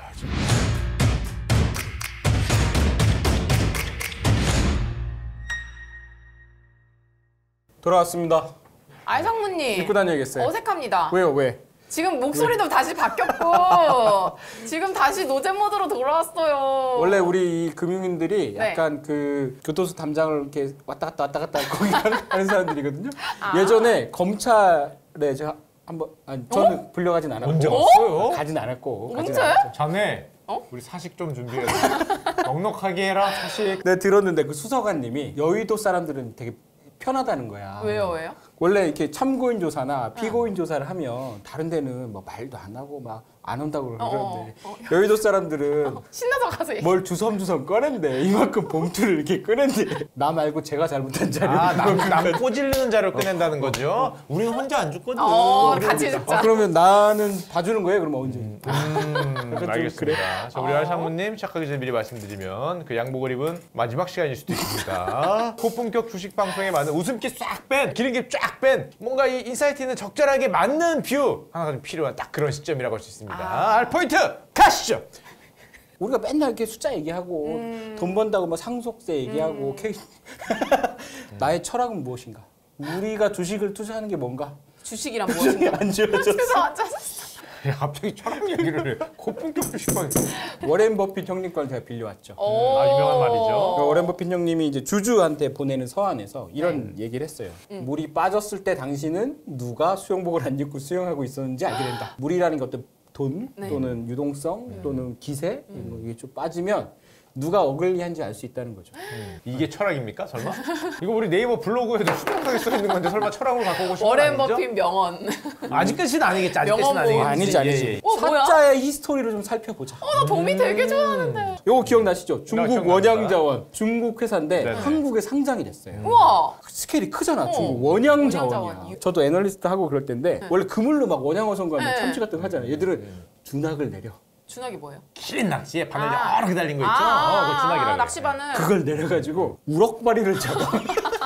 돌아왔습니다. 알상무님 입고 다녀야겠어요. 어색합니다. 왜요 왜? 지금 목소리도 다시 바뀌었고 지금 다시 노잼 모드로 돌아왔어요. 원래 우리 이 금융인들이 네. 약간 그 교도소 담장을 이렇게 왔다 갔다 왔다 갔다 거기 하는, 하는 사람들이거든요. 아. 예전에 검찰에 제가 한번 아니 저는 불려가진 않았고 언제 갔어요? 가진 않았고 가진 언제? 않았죠. 자네 어? 우리 사식 좀 준비해. 넉넉하게 해라 사식. 네 들었는데 그 수사관님이 여의도 사람들은 되게 편하다는 거야. 왜요, 왜요? 원래 이렇게 참고인 조사나 피고인 조사를 하면 다른 데는 뭐 말도 안 하고 막 안 온다고 어, 그러는데 어, 어. 여의도 사람들은 신나서 가서 얘기. 뭘 주섬주섬 꺼낸대. 이만큼 봉투를 이렇게 꺼낸대. 나 말고 제가 잘못한 자료. 아, 남, 남 꼬질르는 자를 꺼낸다는 거죠? 우리는 혼자 안 죽거든. 어, 우리는 같이 우리가- 죽자. 아, 그러면 나는 봐주는 거예요? 그럼 언제? 음, 좀 알겠습니다. 그래. 자, 우리 알상무님 시작하기 전에 미리 말씀드리면 그 양복을 입은 마지막 시간일 수도 있습니다. 고품격 주식 방송에 맞는 웃음기 싹 뺀, 기름기 쫙 뺀, 뭔가 이 인사이트 있는 적절하게 맞는 뷰 하나가 좀 필요한 딱 그런 시점이라고 할 수 있습니다. 알 포인트 가시죠. 우리가 맨날 이렇게 숫자 얘기하고 음. 돈 번다고 뭐 상속세 얘기하고 케이... 나의 철학은 무엇인가? 우리가 주식을 투자하는 게 뭔가? 주식이란 무엇인가? 안 지워졌어. 그래서 짜증. 야, 갑자기 철학 얘기를 해. 고품격 주식 방송. 워렌 버핏 형님 걸 제가 빌려왔죠. 오. 아, 유명한 말이죠. 그 워렌 버핏 형님이 이제 주주한테 보내는 서한에서 이런 얘기를 했어요. 물이 빠졌을 때 당신은 누가 수영복을 안 입고 수영하고 있었는지 알게 된다. 물이라는 게 어떤 돈 네. 또는 유동성 또는 기세 뭐 이게 좀 빠지면 누가 어글리한지 알 수 있다는 거죠. 이게 철학입니까? 설마? 이거 우리 네이버 블로그에도 수정하게 써 있는 건데 설마 철학으로 갖고 오고 싶은 건 워렌 아니죠? 버핏 명언. 아직까지는 아니겠지. 아직까지는 명언 아니겠지. 뭐. 아니지 아니지. 예, 예. 어, 뭐야? 사자의 히스토리를 좀 살펴보자. 어, 나 도미 되게 좋아하는데. 요거 기억나시죠? 중국 기억납니다. 원양자원 중국 회사인데 네네. 한국에 상장이 됐어요. 우와. 스케일이 크잖아. 어, 중국 원양자원이야. 원양자원. 저도 애널리스트 하고 그럴 텐데 원래 그물로 막 원양어선과 뭐 네. 참치 같은 거 하잖아요. 얘들은 준학을 내려. 준학이 뭐예요? 기린 낚시에 바늘 아. 여러 개 달린 거 있죠? 아, 어, 그거 준학이라고. 낚시바늘. 그걸 내려가지고 우럭바리를 잡아.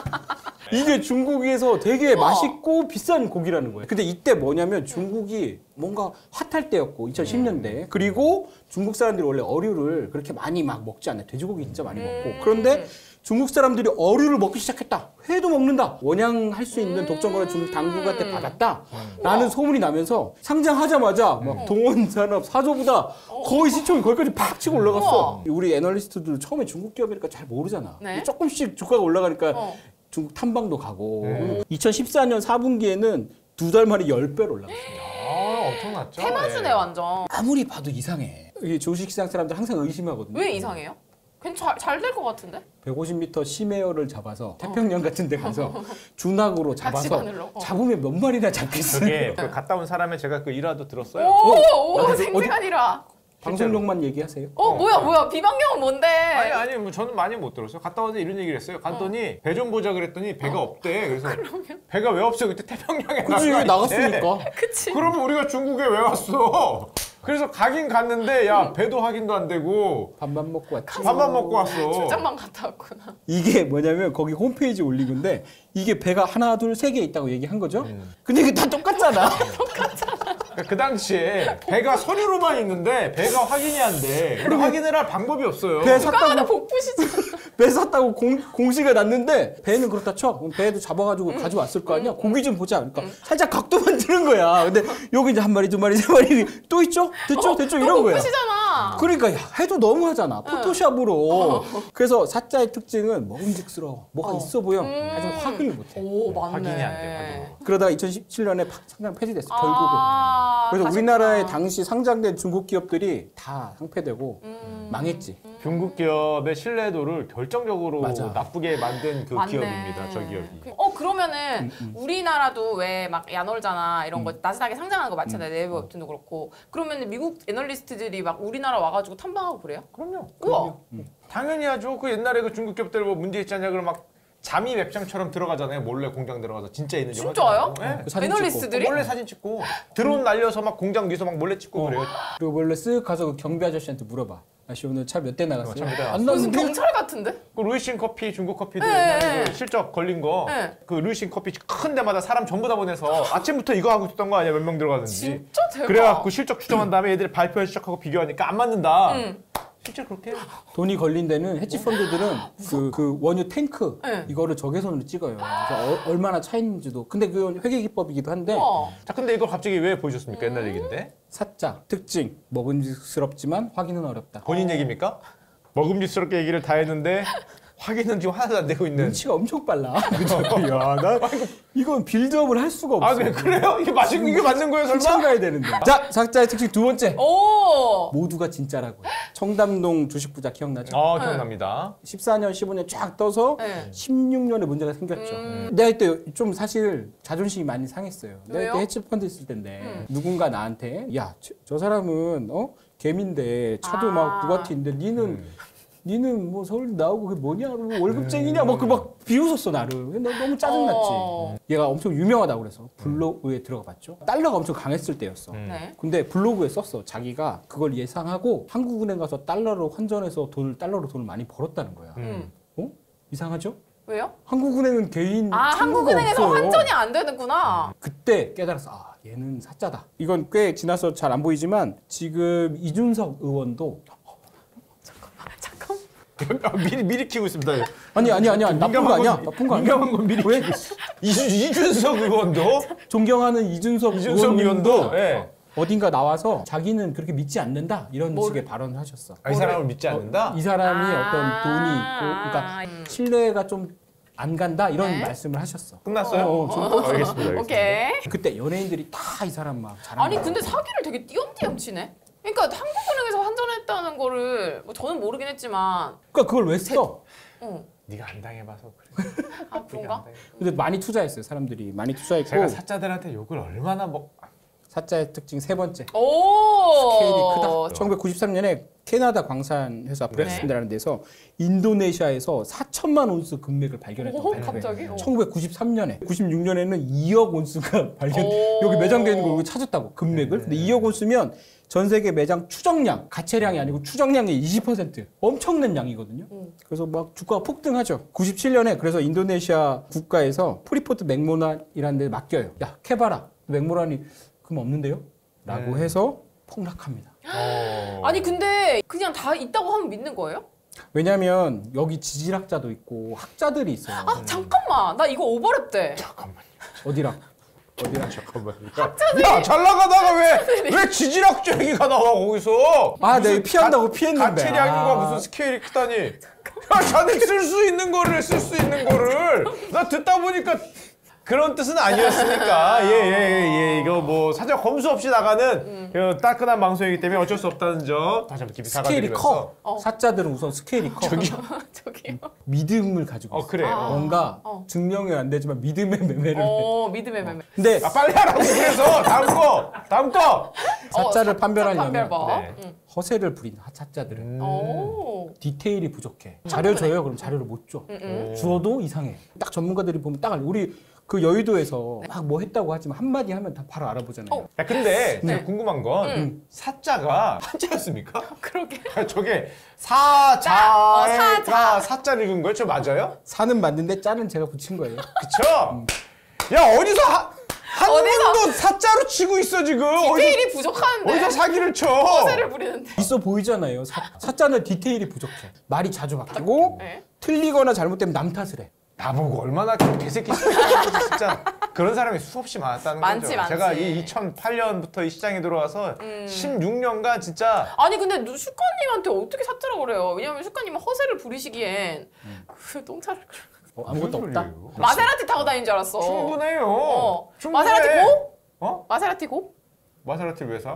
이게 중국에서 되게 우와. 맛있고 비싼 고기라는 거예요. 근데 이때 뭐냐면 중국이 뭔가 핫할 때였고 이천십 년대. 그리고 중국 사람들이 원래 어류를 그렇게 많이 막 먹지 않아요. 돼지고기 진짜 많이 먹고. 그런데 중국 사람들이 어류를 먹기 시작했다. 회도 먹는다. 원양할 수 있는 독점권을 중국 당국한테 받았다. 라는 소문이 나면서 상장하자마자 막 동원산업, 사조보다 거의 시총이 거기까지 팍 치고 올라갔어. 우리 애널리스트들 처음에 중국 기업이니까 잘 모르잖아. 네. 조금씩 주가가 올라가니까 어. 중국 탐방도 가고. 이천십사 년 사 분기에는 두 달 만에 십 배로 올라갔어요. 아, 엄청났죠? 테마주네 예. 완전. 아무리 봐도 이상해. 이게 주식시장 사람들 항상 의심하거든요. 왜 이상해요? 괜찮 잘될 것 같은데? 백오십 미터 심해어를 잡아서 태평양 같은 데 가서 준학으로 잡아서 낚시바늘로. 어. 잡으면 몇 마리나 잡겠어요. 저게 그 갔다 온 사람의 제가 그 일화도 들었어요. 오, 오, 어디- 생생한이라. 방송용만 얘기하세요. 어, 뭐야, 뭐야. 비방용은 뭔데? 아니 아니 뭐 저는 많이 못 들었어요. 갔다 와서 이런 얘기를 했어요. 갔더니 배 좀 보자 그랬더니 배가 없대. 그래서 배가 왜 없어? 그때 태평양에 그치, 나가 있대. 나갔으니까. 그치. 그러면 우리가 중국에 왜 왔어? 그래서 가긴 갔는데 야 배도 확인도 안 되고 밥만 먹고 왔지. 밥만 먹고 왔어. 출장만 갔다 왔구나. 이게 뭐냐면 거기 홈페이지 올린 건데 이게 배가 하나, 둘, 세 개 있다고 얘기한 거죠. 음. 근데 이게 다 똑같잖아. 그러니까 그 당시에 배가 서류로만 있는데 배가 확인이 안 돼. 그리고 확인을 할 방법이 없어요. 배 누가 하나 샀다고 복부시잖아. 배 샀다고 공, 공시가 났는데 배는 그렇다 쳐. 그럼 배도 잡아가지고 가져왔을 거 아니야. 고기 좀 보자. 그러니까 살짝 각도만 드는 거야. 근데 여기 이제 한 마리, 두 마리, 세 마리 또 있죠? 됐죠? 됐죠? 이런 거야. 복부시잖아. 그러니까 야, 해도 너무하잖아. 포토샵으로. 그래서 사자의 특징은 먹음직스러워. 뭐가 있어 보여. 하지만 확인을 못해. 오, 맞네. 확인이 안 돼, 확인이. 그러다가 이천십칠 년에 팍 상장 폐지됐어. 결국은. 아, 그래서 다시 우리나라에 했구나. 당시 상장된 중국 기업들이 다 상폐되고 음. 망했지. 중국 기업의 신뢰도를 결정적으로 맞아. 나쁘게 만든 그 맞네. 기업입니다. 저 기업이. 어 그러면은 음, 우리나라도 왜 막 야놀자나 이런 거 나스닥에 상장하는 거 음. 많잖아요. 네이버 웹툰도 그렇고. 그러면은 미국 애널리스트들이 막 우리나라 와가지고 탐방하고 그래요? 그럼요. 우와. 당연히 하죠. 그 옛날에 그 중국 기업들 뭐 문제 있지 않냐 그러면 막 잠입 웹장처럼 들어가잖아요. 몰래 공장 들어가서 진짜 있는지 진짜요? 확인하고. 예. 그 사진 애널리스트들이? 몰래 사진 찍고 드론 날려서 막 공장 뒤에서 막 몰래 찍고 그래요. 그리고 원래 쓱 가서 그 경비 아저씨한테 물어봐. 아씨 오늘 차 몇 대 나갔어요? 차 몇 대 안 무슨 나왔는데? 경찰 같은데? 그 루이신 커피 중국 커피도 네. 옛날에 그 실적 걸린 거. 네. 그 루이신 커피 큰 데마다 사람 전부 다 보내서 아침부터 이거 하고 있었던 거 아니야? 몇 명 들어가는지. 진짜 대박. 그래갖고 실적 추정한 다음에 애들이 발표한 실적하고 비교하니까 안 맞는다. 응. 실제 그렇게 해요. 돈이 걸린 데는 헤지펀드들은 그, 그 원유 탱크 네. 이거를 적외선으로 찍어요. 그래서 어, 얼마나 차 있는지도. 근데 그건 회계 기법이기도 한데 우와. 자, 근데 이걸 갑자기 왜 보여줬습니까? 옛날 얘기인데. 사자 특징 먹음직스럽지만 확인은 어렵다. 본인 얘기입니까? 먹음직스럽게 얘기를 다 했는데 확인은 지금 하나도 안 되고 있는. 눈치가 엄청 빨라. 그죠? 야, 나 이건 빌드업을 할 수가 없어. 아, 그래, 그래요? 이게 맞은, 이게 맞는 거예요, 한참 설마? 가야 되는데. 자, 사자의 특징 두 번째. 오. 모두가 진짜라고요. 청담동 주식 부자 기억나죠? 아, 기억납니다. 십사 년, 십오 년 쫙 떠서 네. 십육 년에 문제가 생겼죠. 음. 내가 이때 좀 사실 자존심이 많이 상했어요. 내가 왜요? 이때 해치펀드 있을 텐데 음. 누군가 나한테 야, 저, 저 사람은 어? 개미인데 차도 아. 막 부가티인데 니는 음. 니는 뭐 서울 나오고 그게 뭐냐? 뭐 월급쟁이냐? 막 그 막 비웃었어 나를. 너, 너무 짜증났지. 어. 얘가 엄청 유명하다고 그래서 블로그에 들어가 봤죠. 달러가 엄청 강했을 때였어. 음. 네. 근데 블로그에 썼어. 자기가 그걸 예상하고 한국은행 가서 달러로 환전해서 돈을 달러로 돈을 많이 벌었다는 거야. 음. 어? 이상하죠? 왜요? 한국은행은 개인 아, 창구가 한국은행에서 없어요. 환전이 안 되는구나. 그때 깨달았어. 아, 얘는 사짜다. 이건 꽤 지나서 잘 안 보이지만 지금 이준석 의원도 잠깐. 아, 미리, 미리 키고 있습니다. 아니 아니 아니 아니 나쁜 거 민감한 아니야. 건- 나쁜 거 아니야. 민감한 건 미리 왜? 이준, 이준석 의원도? 존경하는 이준석, 이준석 의원도? 예. 어딘가 나와서 자기는 그렇게 믿지 않는다 이런 뭘? 식의 발언을 하셨어. 아, 이 사람을 믿지 않는다? 이 사람이 아. 어떤 돈이 있고 그러니까 음. 신뢰가 좀 안 간다 이런 네. 말씀을 하셨어. 끝났어요? 어, 어, 좀 알겠습니다. 알겠습니다. 오케이. 그때 연예인들이 다 이 사람 막 잘한다. 아니 근데 사기를 되게 띄엄띄엄 치네. 그러니까 한국은행에서 환전했다는 거를 뭐 저는 모르긴 했지만, 그러니까 그걸 왜 써? 어, 네가 안 당해봐서 그래. 아 그런가? 근데 많이 투자했어요. 사람들이 많이 투자했고 제가 사자들한테 욕을 얼마나 먹... 사자의 특징 세 번째. 오. 스케일이 크다. 천구백구십삼 년에 캐나다 광산 회사 네. 브렉슨이라는 데서 인도네시아에서 사천만 온스 금맥을 발견했다고 오, 발표해. 갑자기? 어. 천구백구십삼 년에 구십육 년에는 이억 온스가 발견 오. 여기 매장되어 있는 걸 여기 찾았다고 금맥을. 근데 이억 온스면 전 세계 매장 추정량, 가채량이 아니고 추정량의 이십 퍼센트. 엄청난 양이거든요. 음. 그래서 막 주가가 폭등하죠. 구십칠 년에 그래서 인도네시아 국가에서 프리포트 맥모란이라는 데 맡겨요. 야, 캐봐라. 맥모란이 그럼 없는데요? 라고 음. 해서 폭락합니다. 어... 아니 근데 그냥 다 있다고 하면 믿는 거예요? 왜냐면 여기 지질학자도 있고 학자들이 있어요. 아 잠깐만, 나 이거 오버랩 잠깐만요. 어디랑? 어디랑? 잠깐만요. 야, 잘 나가다가 왜, 왜 지질학자 얘기가 나와, 거기서? 아, 무슨 내가 피한다고 가- 피했는데. 가체량인가 아. 무슨 스케일이 크다니. 야, 자네 쓸 수 있는 거를 쓸 수 있는 거를. 나 듣다 보니까 그런 뜻은 아니었으니까. 예, 예, 예, 예. 이거 뭐 사전 검수 없이 나가는 그 따끈한 방송이기 때문에 어쩔 수 없다는 점 다시 한번 깊이 스케일이 사과드리면서. 커. 어. 사자들은 우선 스케일이 커. 저기요. 저기요. 믿음을 가지고 어, 있어. 그래요. 아. 뭔가 어. 증명이 안 되지만 믿음의 매매를 해. 어 믿음의 매매. 근데 아, 빨리 하라고 그래서. 다음 거. 다음 거. 사자를 어, 판별하려면 판별법. 네. 응. 허세를 부린 사자들은 음. 오. 디테일이 부족해. 자료 줘요. 그럼 자료를 못 줘. 응, 응. 주어도 이상해. 딱 전문가들이 보면 딱 알려. 우리 그 여의도에서 막 뭐 했다고 하지만 한마디 하면 다 바로 알아보잖아요. 어. 야, 근데 네. 제가 궁금한 건 음. 사자가 한자였습니까? 그러게. 아, 저게 어, 사자가 사자. 사자를 읽은 거예요? 저 맞아요? 사는 맞는데 짜는 제가 붙인 거예요. 그쵸? 야, 어디서 하, 한 어디서? 번도 사자로 치고 있어 지금. 어디서, 디테일이 부족한데. 어디서 사기를 쳐? 허세를 부리는데. 있어 보이잖아요. 사, 사자는 디테일이 부족해. 말이 자주 바뀌고 네. 틀리거나 잘못되면 남 탓을 해. 나보고 얼마나 개새끼 시장인지 진짜 그런 사람이 수없이 많았다는 많지, 거죠. 많지. 제가 이 이천팔 년부터 이 시장에 들어와서 음. 십육 년간 진짜 아니 근데 누- 슈카님한테 어떻게 사자라고 그래요? 왜냐면 슈카님은 허세를 부리시기엔 그 똥차를 어, 아무것도 무슨 없다. 소리예요? 마세라티 타고 다니는 줄 알았어. 충분해요. 어. 충분해. 마세라티 고? 어? 마세라티 고? 마세라티를 왜 사?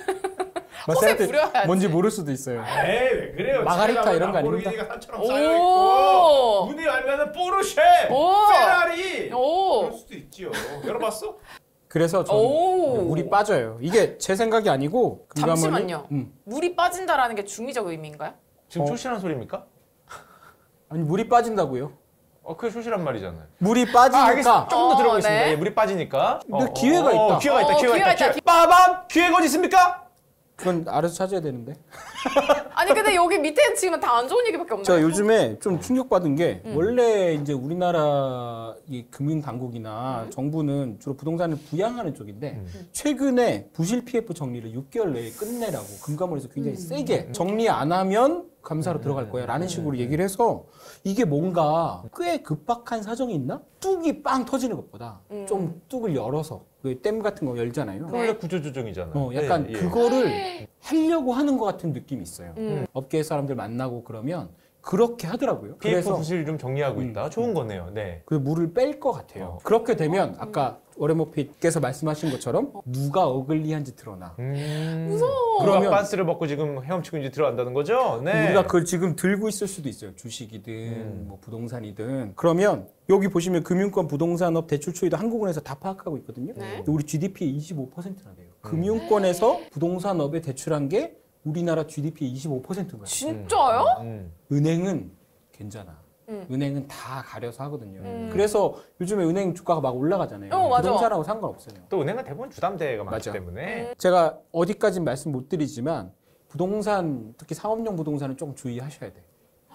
마세라티 부려야지. 뭔지 모를 수도 있어요. 에이, 왜 그래요? 마가리타 집에 이런 거 가면 아닙니다. 람보르기니가 산처럼 오. 쌓여있고 문이 열면은 포르쉐, 오. 페라리 오. 그럴 수도 있지요. 열어봤어? 그래서 저는 오. 물이 빠져요. 이게 제 생각이 아니고 금감원이- 잠시만요. 음. 물이 빠진다라는 게 중의적 의미인가요? 지금 어. 초실한 소리입니까? 아니 물이 빠진다고요. 어, 그게 초실한 말이잖아요. 물이 아, 알겠습니다. 빠지니까 조금 더 어, 들어보겠습니다. 네. 예, 물이 빠지니까. 근데 기회가 있다. 기회가 있다. 어, 기회가, 기회가 있다. 있다. 기회. 빠밤! 기회가 어디 있습니까? 그건 알아서 찾아야 되는데. 아니 근데 여기 밑에 지금 다 안 좋은 얘기밖에 없네요. 저 요즘에 좀 충격받은 게 음. 원래 이제 우리나라 이 금융 당국이나 정부는 주로 부동산을 부양하는 쪽인데 음. 최근에 부실 피에프 정리를 육 개월 내에 끝내라고 금감원에서 굉장히 음. 세게 정리 안 하면 감사로 들어갈 거야 라는 식으로 얘기를 해서 이게 뭔가 꽤 급박한 사정이 있나? 뚝이 빵 터지는 것보다 음. 좀 뚝을 열어서 그 댐 같은 거 열잖아요. 원래 구조조정이잖아요. 어, 약간 예, 예. 그거를 하려고 하는 것 같은 느낌이 있어요. 음. 업계 사람들 만나고 그러면 그렇게 하더라고요. 피에프 그래서 부실을 좀 정리하고 음, 있다. 좋은 거네요. 네. 그 물을 뺄 것 같아요. 어. 그렇게 되면 아까 워렌 버핏께서 말씀하신 것처럼 누가 어글리한지 드러나. 음. 무서워. 그러면 그러면- 빤스를 벗고 지금 헤엄치고 이제 들어간다는 거죠? 네. 우리가 그걸 지금 들고 있을 수도 있어요. 주식이든 음. 뭐 부동산이든. 그러면 여기 보시면 금융권 부동산업 대출 추이도 한국은행에서 다 파악하고 있거든요. 네. 우리 지디피의 이십오 퍼센트나 돼요. 금융권에서 부동산업에 대출한 게 우리나라 지디피의 이십오 퍼센트인 거예요. 진짜요? 음. 은행은 괜찮아. 음. 은행은 다 가려서 하거든요. 음. 그래서 요즘에 은행 주가가 막 올라가잖아요. 어, 맞아. 부동산하고 상관없어요. 또 은행은 대부분 주담대가 많기 맞아. 때문에 제가 어디까지는 말씀 못 드리지만 부동산, 특히 상업용 부동산은 조금 주의하셔야 돼요.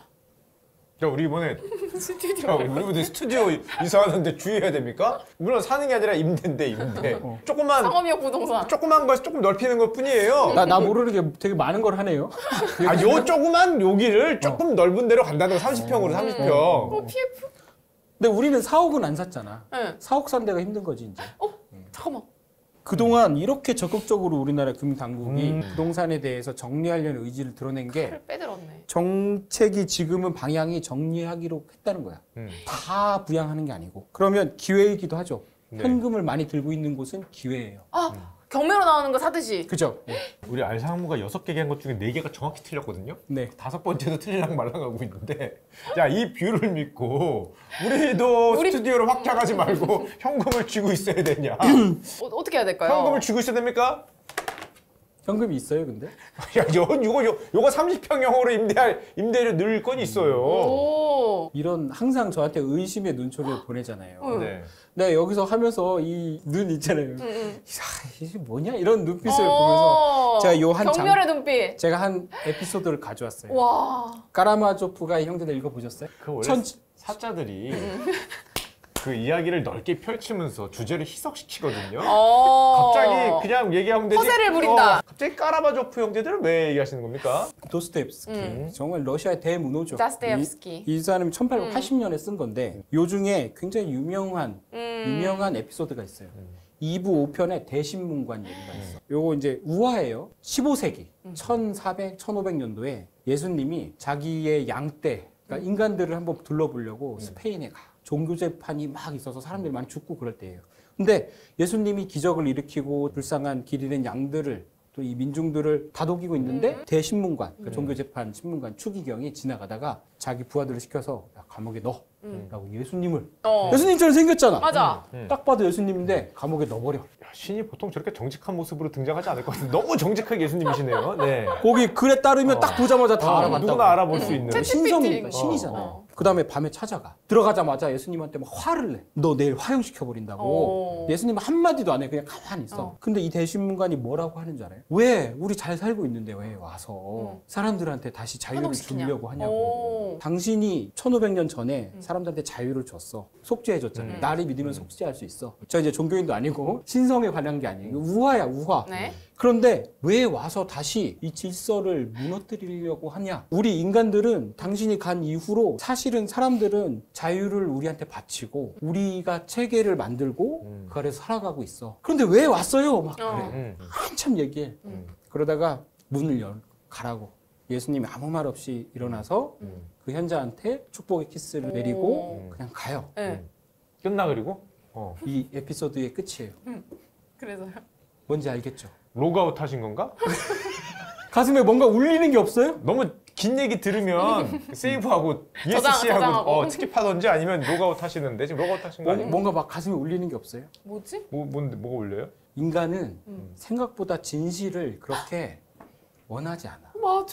자, 우리 이번에 스튜디오. 자, 우리 이번에 스튜디오 이사하는데 주의해야 됩니까? 물론 사는 게 아니라 임대인데 임대. 어. 조금만 상업용 부동산. 조그만 걸 조금 넓히는 것 뿐이에요. 나, 나 모르게 되게 많은 걸 하네요. 아, 요 조그만 여기를 조금 넓은 데로 간다는 거 삼십 평으로 삼십 평. 어, 피에프? 근데 우리는 사억은 안 샀잖아. 네. 사억 산 데가 힘든 거지 이제. 어, 잠깐만. 그동안 이렇게 적극적으로 우리나라 금융당국이 음. 부동산에 대해서 정리하려는 의지를 드러낸 게 칼을 빼들었네. 정책이 지금은 방향이 정리하기로 했다는 거야. 음. 다 부양하는 게 아니고. 그러면 기회이기도 하죠. 네. 현금을 많이 들고 있는 곳은 기회예요. 아, 경매로 나오는 거 사듯이. 그죠? 우리 알상무가 여섯 개 한 것 중에 네 개가 정확히 틀렸거든요. 네. 다섯 번째도 틀리랑 말랑하고 있는데, 자, 이 뷰를 믿고 우리도 우리- 스튜디오를 확장하지 말고 현금을 쥐고 있어야 되냐? 어, 어떻게 해야 될까요? 현금을 쥐고 있어야 됩니까? 현금이 있어요, 근데? 야, 요, 요거, 요, 요거 삼십 평형으로 임대할, 임대료 늘 건 있어요. 오. 이런 항상 저한테 의심의 눈초리를 보내잖아요. 응. 네. 네, 여기서 하면서 이 눈 있잖아요. 응, 응. 야, 이게 뭐냐? 이런 눈빛을 어. 보면서 제가 요 한 장, 경멸의 눈빛. 제가 한 에피소드를 가져왔어요. 와. 까라마조프가 형제들 읽어보셨어요? 그 원래 천, 사자들이 그 이야기를 넓게 펼치면서 주제를 희석시키거든요. 어. 갑자기 그냥 얘기하면 되지. 허세를 부린다. 어, 갑자기 까라바조프 형제들은 왜 얘기하시는 겁니까? 도스토옙스키. 음. 정말 러시아의 대문호죠. 다스토옙스키. 이, 이 사람이 천팔백팔십 년에 쓴 건데 요 중에 굉장히 유명한 음. 유명한 에피소드가 있어요. 이 부 오 편에 대신문관 얘기가 있어. 요거 이제 우화예요. 십오 세기 천사백, 천오백 년도에 예수님이 자기의 양떼, 그러니까 인간들을 한번 둘러보려고 스페인에 가. 종교 재판이 막 있어서 사람들이 많이 죽고 그럴 때예요. 근데 예수님이 기적을 일으키고 불쌍한 길 잃은 양들을 또 이 민중들을 다독이고 있는데 대신문관, 그러니까 종교 재판 신문관 추기경이 지나가다가 자기 부하들을 시켜서 야, 감옥에 넣어. 라고 예수님을 어. 예수님처럼 생겼잖아. 맞아. 음. 딱 봐도 예수님인데 감옥에 넣어버려. 야, 신이 보통 저렇게 정직한 모습으로 등장하지 않을 것 같은데 너무 정직하게 예수님이시네요. 네. 거기 글에 따르면 어. 딱 보자마자 다 어, 알아봤다고. 누구나 알아볼 수 있는. 음. 신성이니까 챗지피티인 거. 신이잖아요. 어. 그 다음에 밤에 찾아가. 들어가자마자 예수님한테 막 화를 내. 너 내일 화형시켜버린다고. 어. 예수님은 한마디도 안 해. 그냥 가만히 있어. 어. 근데 이 대신문관이 뭐라고 하는 줄 알아요? 왜 우리 잘 살고 있는데 왜 와서 어. 사람들한테 다시 자유를 현혹시키냐. 주려고 하냐고. 오. 당신이 천오백 년 전에 사람들한테 자유를 줬어. 속죄해줬잖아요. 음. 나를 믿으면 속죄할 수 있어. 저 이제 종교인도 아니고 신성에 관한 게 아니에요. 우화야, 우화. 네. 그런데 왜 와서 다시 이 질서를 무너뜨리려고 하냐? 우리 인간들은 당신이 간 이후로 사실은 사람들은 자유를 우리한테 바치고 우리가 체계를 만들고 음. 그 아래서 살아가고 있어. 그런데 왜 왔어요? 막 어. 그래. 음. 한참 얘기해. 음. 그러다가 문을 열 가라고. 예수님이 아무 말 없이 일어나서 음. 그 현자한테 축복의 키스를 오. 내리고 그냥 가요. 네. 끝나 그리고 어. 이 에피소드의 끝이에요. 그래서요. 뭔지 알겠죠? 로그아웃 하신 건가? 가슴에 뭔가 울리는 게 없어요? 너무 긴 얘기 들으면 세이브하고 저장, 이에스씨하고 저장하고. 어, 스킵하던지 아니면 로그아웃 하시는데 지금 로그아웃 하신 거 뭐, 아니에요? 뭔가 막 가슴에 울리는 게 없어요? 뭐지? 뭐, 뭔데 뭐가 울려요? 인간은 음. 생각보다 진실을 그렇게 원하지 않아. 맞아.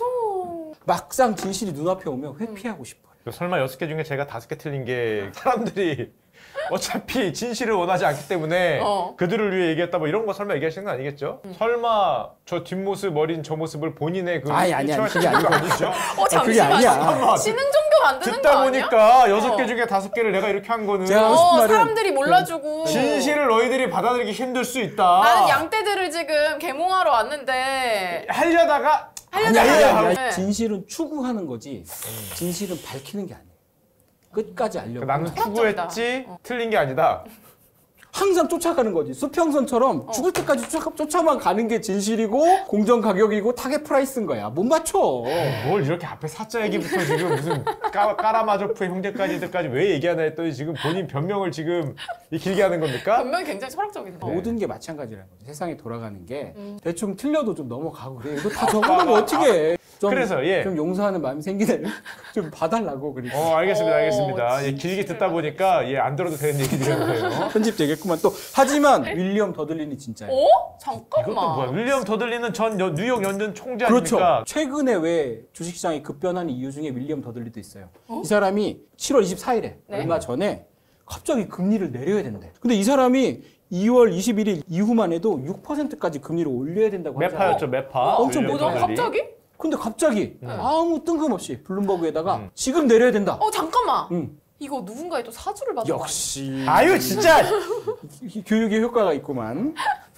막상 진실이 눈앞에 오면 회피하고 싶어요. 설마 여섯 개 중에 제가 다섯 개 틀린 게 사람들이 어차피 진실을 원하지 않기 때문에 어. 그들을 위해 얘기했다 뭐 이런 거 설마 얘기하시는 거 아니겠죠? 설마 저 뒷모습 어린 저 모습을 본인의 그 아니, 아니, 아니, 그게 일치하시는 거 아니고. 아니죠? 어 그게 잠시만. 아니야. 잠깐만. 지능 종교 만드는 거 듣다 아니야? 보니까 여섯 개 어. 중에 다섯 개를 내가 이렇게 한 거는 제가 하고 싶은 어, 말은 사람들이 몰라주고. 진실을 너희들이 받아들이기 힘들 수 있다. 나는 양떼들을 지금 계몽하러 왔는데 하려다가 하려다가 아니, 아니, 아니, 네. 아니. 진실은 추구하는 거지. 진실은 밝히는 게 아니에요. 끝까지 알려고. 나는 하는 거야. 추구했지 어. 틀린 게 아니다. 항상 쫓아가는 거지. 수평선처럼 어. 죽을 때까지 쫓아, 쫓아만 가는 게 진실이고 공정 가격이고 타겟 프라이스인 거야. 못 맞춰. 뭘 이렇게 앞에 사자 얘기부터 지금 무슨 까, 까라마조프의 형제까지들까지 왜 얘기하나 했더니 지금 본인 변명을 지금 이 길게 하는 겁니까? 변명이 굉장히 철학적인데. 모든 게 마찬가지라는 거지. 세상이 돌아가는 게 음. 대충 틀려도 좀 넘어가고 그래. 이거 다 적어놓으면 어떻게 해. 좀, 그래서, 예. 좀 용서하는 마음이 생기네. 좀 봐달라고 그러니까. 어 알겠습니다 어, 알겠습니다. 예, 길게 진실을 듣다 보니까 예, 안 들어도 되는 얘기들이에요. 편집되겠구만 또. 하지만 윌리엄 더들린이 진짜야. 어? 잠깐만. 이것도 뭐야? 윌리엄 더들리는 전 여- 뉴욕 연준 총재 그렇죠. 아닙니까? 최근에 왜 주식시장이 급변하는 이유 중에 윌리엄 더들리도 있어요. 이 사람이 칠월 이십사일에 네. 얼마 전에 갑자기 금리를 내려야 된대. 근데 이 사람이 이월 이십일일 이후만 해도 육 퍼센트까지 금리를 올려야 된다고 하잖아요. 매파였죠 매파. 엄청 윌리엄 뭐죠? 더들리. 갑자기? 근데 갑자기 아무 뜬금없이 블룸버그에다가 음. 지금 내려야 된다. 어 잠깐만. 응. 이거 누군가의 또 사주를 받은 거 아니야? 역시 아유 진짜 이- 교육의 효과가 있구만.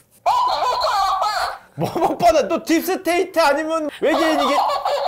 뭐뭐보다 또 딥스테이트 아니면 외계인 이게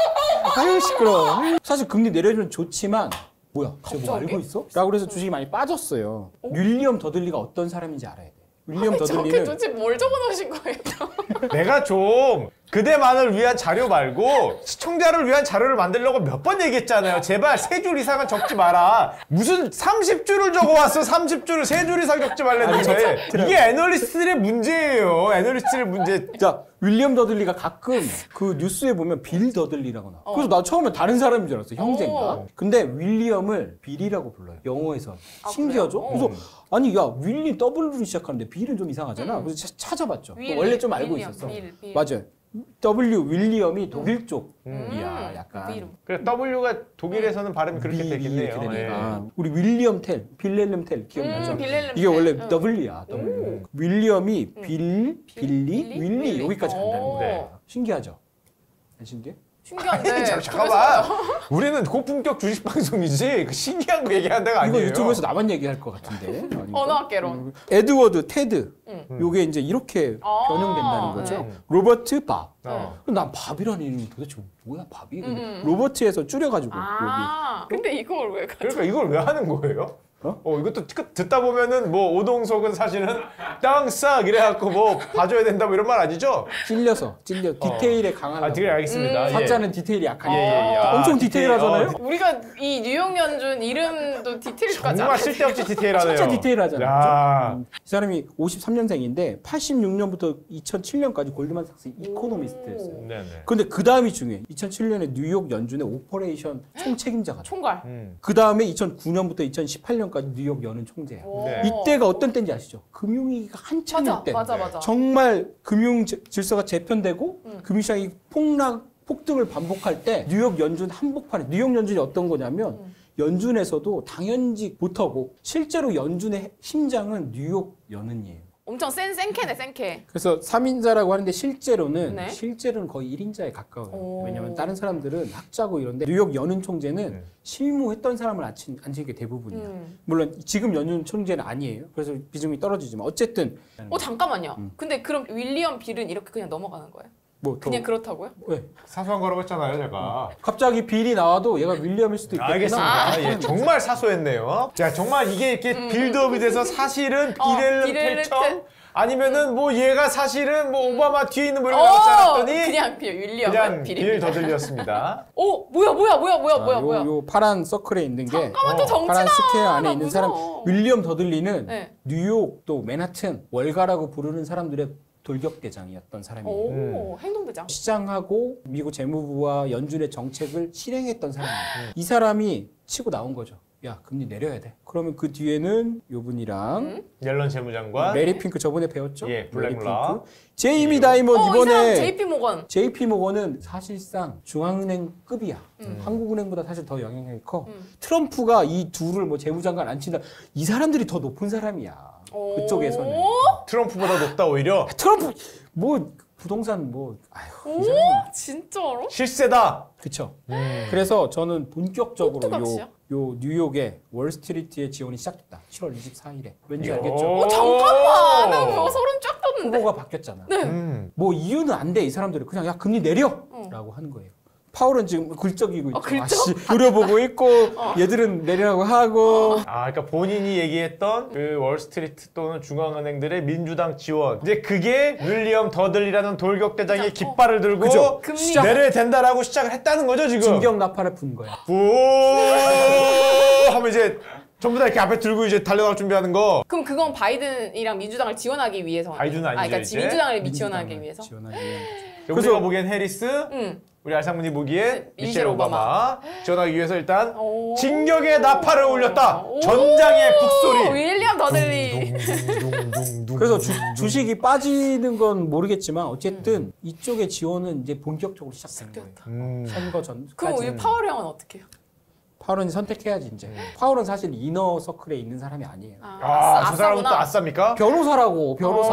아유 시끄러워. 사실 금리 내려주면 좋지만 뭐야? 쟤뭐 갑자기? 알고 있어? 라고 그래서 주식이 많이 빠졌어요. 윌리엄 더들리가 어떤 사람인지 알아야 돼. 윌리엄 저게 더들리는 도대체 뭘 적어놓으신 거예요? 내가 좀 그대만을 위한 자료 말고 시청자를 위한 자료를 만들려고 몇 번 얘기했잖아요. 제발 세 줄 이상은 적지 마라. 무슨 삼십 줄을 적어왔어. 삼십 줄을 세 줄 이상 적지 말랬는데 이게 애널리스트의 문제예요. 애널리스트의 문제. 자, 윌리엄 더들리가 가끔 그 뉴스에 보면 빌 더들리라고 나와. 그래서 나 처음에 다른 사람인 줄 알았어. 형제인가? 어. 근데 윌리엄을 빌이라고 불러요. 영어에서. 아, 신기하죠? 그래요? 그래서 아니 야 윌리 W로 시작하는데 빌은 좀 이상하잖아. 음. 그래서 차- 찾아봤죠. 윌리, 원래 좀 알고 윌리엄, 있었어. 빌, 빌. 맞아요. W 윌리엄이 독일 쪽이야. 음, 약간. 빌. 그래 W가 독일에서는 발음이 그렇게 빌이 되겠네요. 그러니까. 우리 윌리엄 텔, 빌렐름 텔 기억나죠? 음, 빌렐름 이게 텔. 원래 응. W야. W. 윌리엄이 빌, 빌리, 빌리? 윌리 윌리. 여기까지 간다는 오. 거예요. 신기하죠? 안 신기해? 신기한데. 자, 잠깐만. 우리는 고품격 주식 방송이지 그 신기한 거 얘기하는 데가 이거 아니에요. 유튜브에서 나만 얘기할 것 같은데. 아닌가? 언어학개론. 음. 에드워드 테드. 응. 요게 이제 이렇게 아, 변형된다는 거죠. 네. 로버트 밥. 어. 그럼 난 밥이라는 이름이 도대체 뭐야 밥이? 근데 음. 로버트에서 줄여가지고 아, 근데 이걸 왜 가? 그러니까 이걸 왜 하는 거예요? 어? 어, 이것도 듣- 듣다 보면은 뭐 오동석은 사실은 땅싹 이래갖고 뭐 봐줘야 된다 뭐 이런 말 아니죠? 여기 찔려서 찔려 디테일에 강한. 아, 되게 알겠습니다. 예. 사자는 디테일이 약하니까. 예, 예, 예. 아, 엄청 디테일. 디테일하잖아요. 어, 우리가 이 뉴욕 연준 이름도 디테일까지 정말 알아야 쓸데없이 디테일하네요. 진짜 디테일하잖아요. 야. 그죠? 이 사람이 오십삼 년생인데 팔십육 년부터 이천칠 년까지 골드만삭스 이코노미스트였어요. 네네. 근데 그 다음이 중요해. 이천칠 년에 뉴욕 연준의 오퍼레이션 총책임자가 돼. 총괄. 음. 그 다음에 이천구 년부터 이천십팔 년까지 뉴욕 연은 총재야. 오. 네. 이때가 어떤 때인지 아시죠? 금융위기가 한창일 맞아, 때. 맞아, 맞아. 정말 금융 제- 질서가 재편되고 음. 금융시장이 폭락, 폭등을 반복할 때 뉴욕 연준 한복판에 뉴욕 연준이 어떤 거냐면 음. 연준에서도 당연직 못하고 실제로 연준의 심장은 뉴욕 연은이에요. 엄청 센 센캐네 센캐. 그래서 삼 인자라고 하는데 실제로는 네. 실제로는 거의 일 인자에 가까워요. 오. 왜냐하면 다른 사람들은 학자고 이런데 뉴욕 연은 총재는 네. 실무했던 사람을 앉힌, 앉힌 게 대부분이야. 음. 물론 지금 연준 총재는 아니에요. 그래서 비중이 떨어지지만 어쨌든 어 잠깐만요. 음. 근데 그럼 윌리엄 빌은 이렇게 그냥 넘어가는 거예요? 뭐 더- 그냥 그렇다고요? 왜? 사소한 거라고 했잖아요, 제가. 갑자기 빌이 나와도 얘가 윌리엄일 수도 있겠구나. 알겠습니다. 예, 정말 사소했네요. 자, 정말 이게 이렇게 빌드업이 돼서 사실은 어, 비렐름 비렐름 텔청 텔. 아니면은 뭐 얘가 사실은 뭐 오바마 뒤에 있는 뭐 이런 어, 거 나왔지 않았더니 그냥 그냥 윌리엄 그냥 빌. 빌 더들렸습니다. 오 뭐야 뭐야 뭐야 뭐야 아, 뭐야 요, 뭐야. 요 파란 서클에 있는 게 잠깐만 또 어, 정치나. 파란 스퀘어 안에 나 있는 사람 무서워. 윌리엄 더들리는 네. 뉴욕 또 맨하튼 월가라고 부르는 사람들의 돌격대장이었던 사람이에요. 오 음. 행동대장. 시장하고 미국 재무부와 연준의 정책을 실행했던 사람이에요. 이 사람이 치고 나온 거죠. 야 금리 내려야 돼. 그러면 그 뒤에는 요 분이랑 음? 옐런 재무장관. 메리 핑크 저번에 배웠죠? 예, 메리 블랙락. 핑크. 제이미 다이먼 어, 이 사람 이번에 제이피 모건. 제이피 모건은 사실상 중앙은행급이야. 음. 한국은행보다 사실 더 영향력이 커. 음. 트럼프가 이 둘을 뭐 재무장관 안 친다. 이 사람들이 더 높은 사람이야. 오. 그쪽에서는. 트럼프보다 높다 오히려. 트럼프 뭐 부동산 뭐 아휴 오 이 사람은 진짜로? 실세다. 그쵸. 음. 그래서 저는 본격적으로 꼭두각시야? 요, 요 뉴욕의 월스트리트의 지원이 시작됐다. 칠월 이십사일에. 왠지 요. 알겠죠? 어 잠깐만. 나 그거 소름 쫙 돋는데. 후보가 바뀌었잖아. 네. 음. 뭐 이유는 안 돼. 이 사람들은 그냥 야 금리 내려! 어. 라고 하는 거예요. 파월은 지금 굴적이고 있죠. 어, 굴적? 아씨, 노려보고 있고 얘들은 내리라고 하고. 아, 그러니까 본인이 얘기했던 그 월스트리트 또는 중앙은행들의 민주당 지원. 이제 그게 윌리엄 더들리라는 돌격대장이 깃발을 들고 그죠. 금리 내려야 된다라고 시작을 했다는 거죠, 지금. 진격 나팔을 푼 거야. 오 하면 이제 전부 다 이렇게 앞에 들고 이제 달려갈 준비하는 거. 그럼 그건 바이든이랑 민주당을 지원하기 위해서. 바이든은 아니죠, 아, 그러니까 이제. 민주당을 지원하기 위해서. 지원하기 위해서. 우리가 보기엔 해리스, 응. 우리 알상무님 보기엔 미셸 미셸 오바마. 지원하기 위해서 일단 오. 진격의 나팔을 올렸다. 오. 전장의 북소리. 윌리엄 더들리. 그래서 주, 주식이 빠지는 건 모르겠지만 어쨌든 이쪽의 지원은 이제 본격적으로 시작되는 거예요. 음. 선거 전까지. 그럼 우리 파월 형은 어떻게 해요? 파월은 선택해야지 이제. 파월은 사실 이너 서클에 있는 사람이 아니에요. 아, 저 사람은 또 아싸구나. 아쌉니까? 변호사라고 변호사.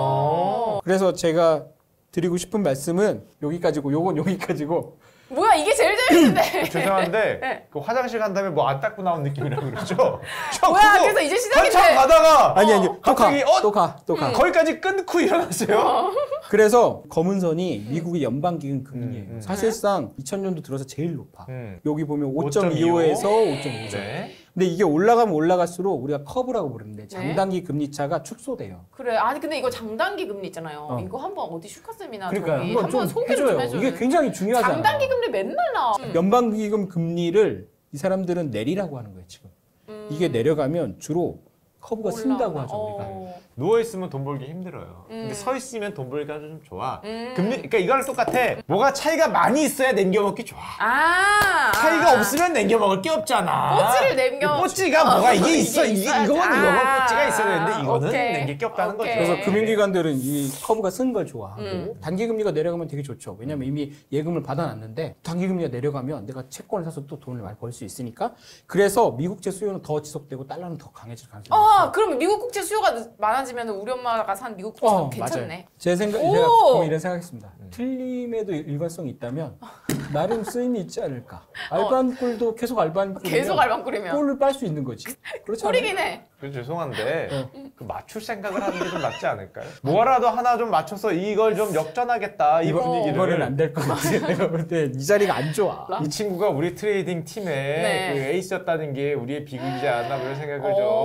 어. 그래서 제가 드리고 싶은 말씀은 여기까지고 요건 여기까지고. 뭐야 이게 제일 재밌는데. 죄송한데 네. 그 화장실 간 다음에 뭐 안 닦고 나온 느낌이라고 그러죠? 저 뭐야, 그거 그래서 이제 시작인데. 한참 가다가 아니 아니 또 가. 갑자기 어? 또 가. 또 가. 거기까지 끊고 일어났어요. 그래서 검은 선이 미국의 연방기금 금리예요. 음, 음. 사실상 이천 년도 들어서 제일 높아. 음. 여기 보면 오 점 이오. 오점이오에서 오 점 오 점. 네. 근데 이게 올라가면 올라갈수록 우리가 커브라고 부르는데 장단기 금리 차가 축소돼요. 그래. 아니 근데 이거 장단기 금리 있잖아요. 어. 이거 한번 어디 슈카 세미나 그러니까 저기 한번 한번 좀 소개를 해줘요. 좀 해줘요. 이게 굉장히 중요하잖아. 장단기 금리 맨날 나와. 음. 연방기금 금리를 이 사람들은 내리라고 하는 거예요 지금. 음. 이게 내려가면 주로 커브가 쓴다고 하죠 우리가. 어. 누워 있으면 돈 벌기 힘들어요. 음. 근데 서 있으면 돈 벌기가 좀 좋아. 음. 금리 그러니까 이거랑 똑같아. 뭐가 차이가 많이 있어야 남겨 먹기 좋아. 아. 차이가 아. 없으면 남겨 먹을 게 없잖아. 뽀찌를 남겨- 뽀찌가 뭐가 이게 이게 있어. 이게 있어야지. 이거는 이거는 아. 뽀찌가 있어야 되는데 이거는 오케이. 남길 게 없다는 오케이. 거죠. 그래서 금융기관들은 이 커브가 쓴 걸 좋아하고 음. 단기금리가 내려가면 되게 좋죠. 왜냐면 이미 예금을 받아놨는데 단기금리가 내려가면 내가 채권을 사서 또 돈을 많이 벌 수 있으니까 그래서 미국제 수요는 더 지속되고 달러는 더 강해질 가능성이 어, 그러면 미국 국채 수요가 많아지면 우리 엄마가 산 미국 국채 어, 괜찮네. 맞아요. 제 생각, 오! 제가 보면 이런 생각했습니다. 틀림에도 일관성이 있다면 나름 쓰임이 있지 않을까. 알바한 꼴도 계속 알바한 꼴이면 계속 알방 끓이면 꼴을 빨 수 있는 거지. 그렇지 않아요? 꿀이긴 해. 그 죄송한데 그 맞출 생각을 하는 게 좀 낫지 않을까요? 뭐라도 하나 좀 맞춰서 이걸 좀 역전하겠다 이 이거, 분위기를. 이거는 안 될 것 같아. 내가 볼 때 이 자리가 안 좋아. 이 친구가 우리 트레이딩 팀의 네. 그 에이스였다는 게 우리의 비극이지 않나 그런 생각을 좀. 오.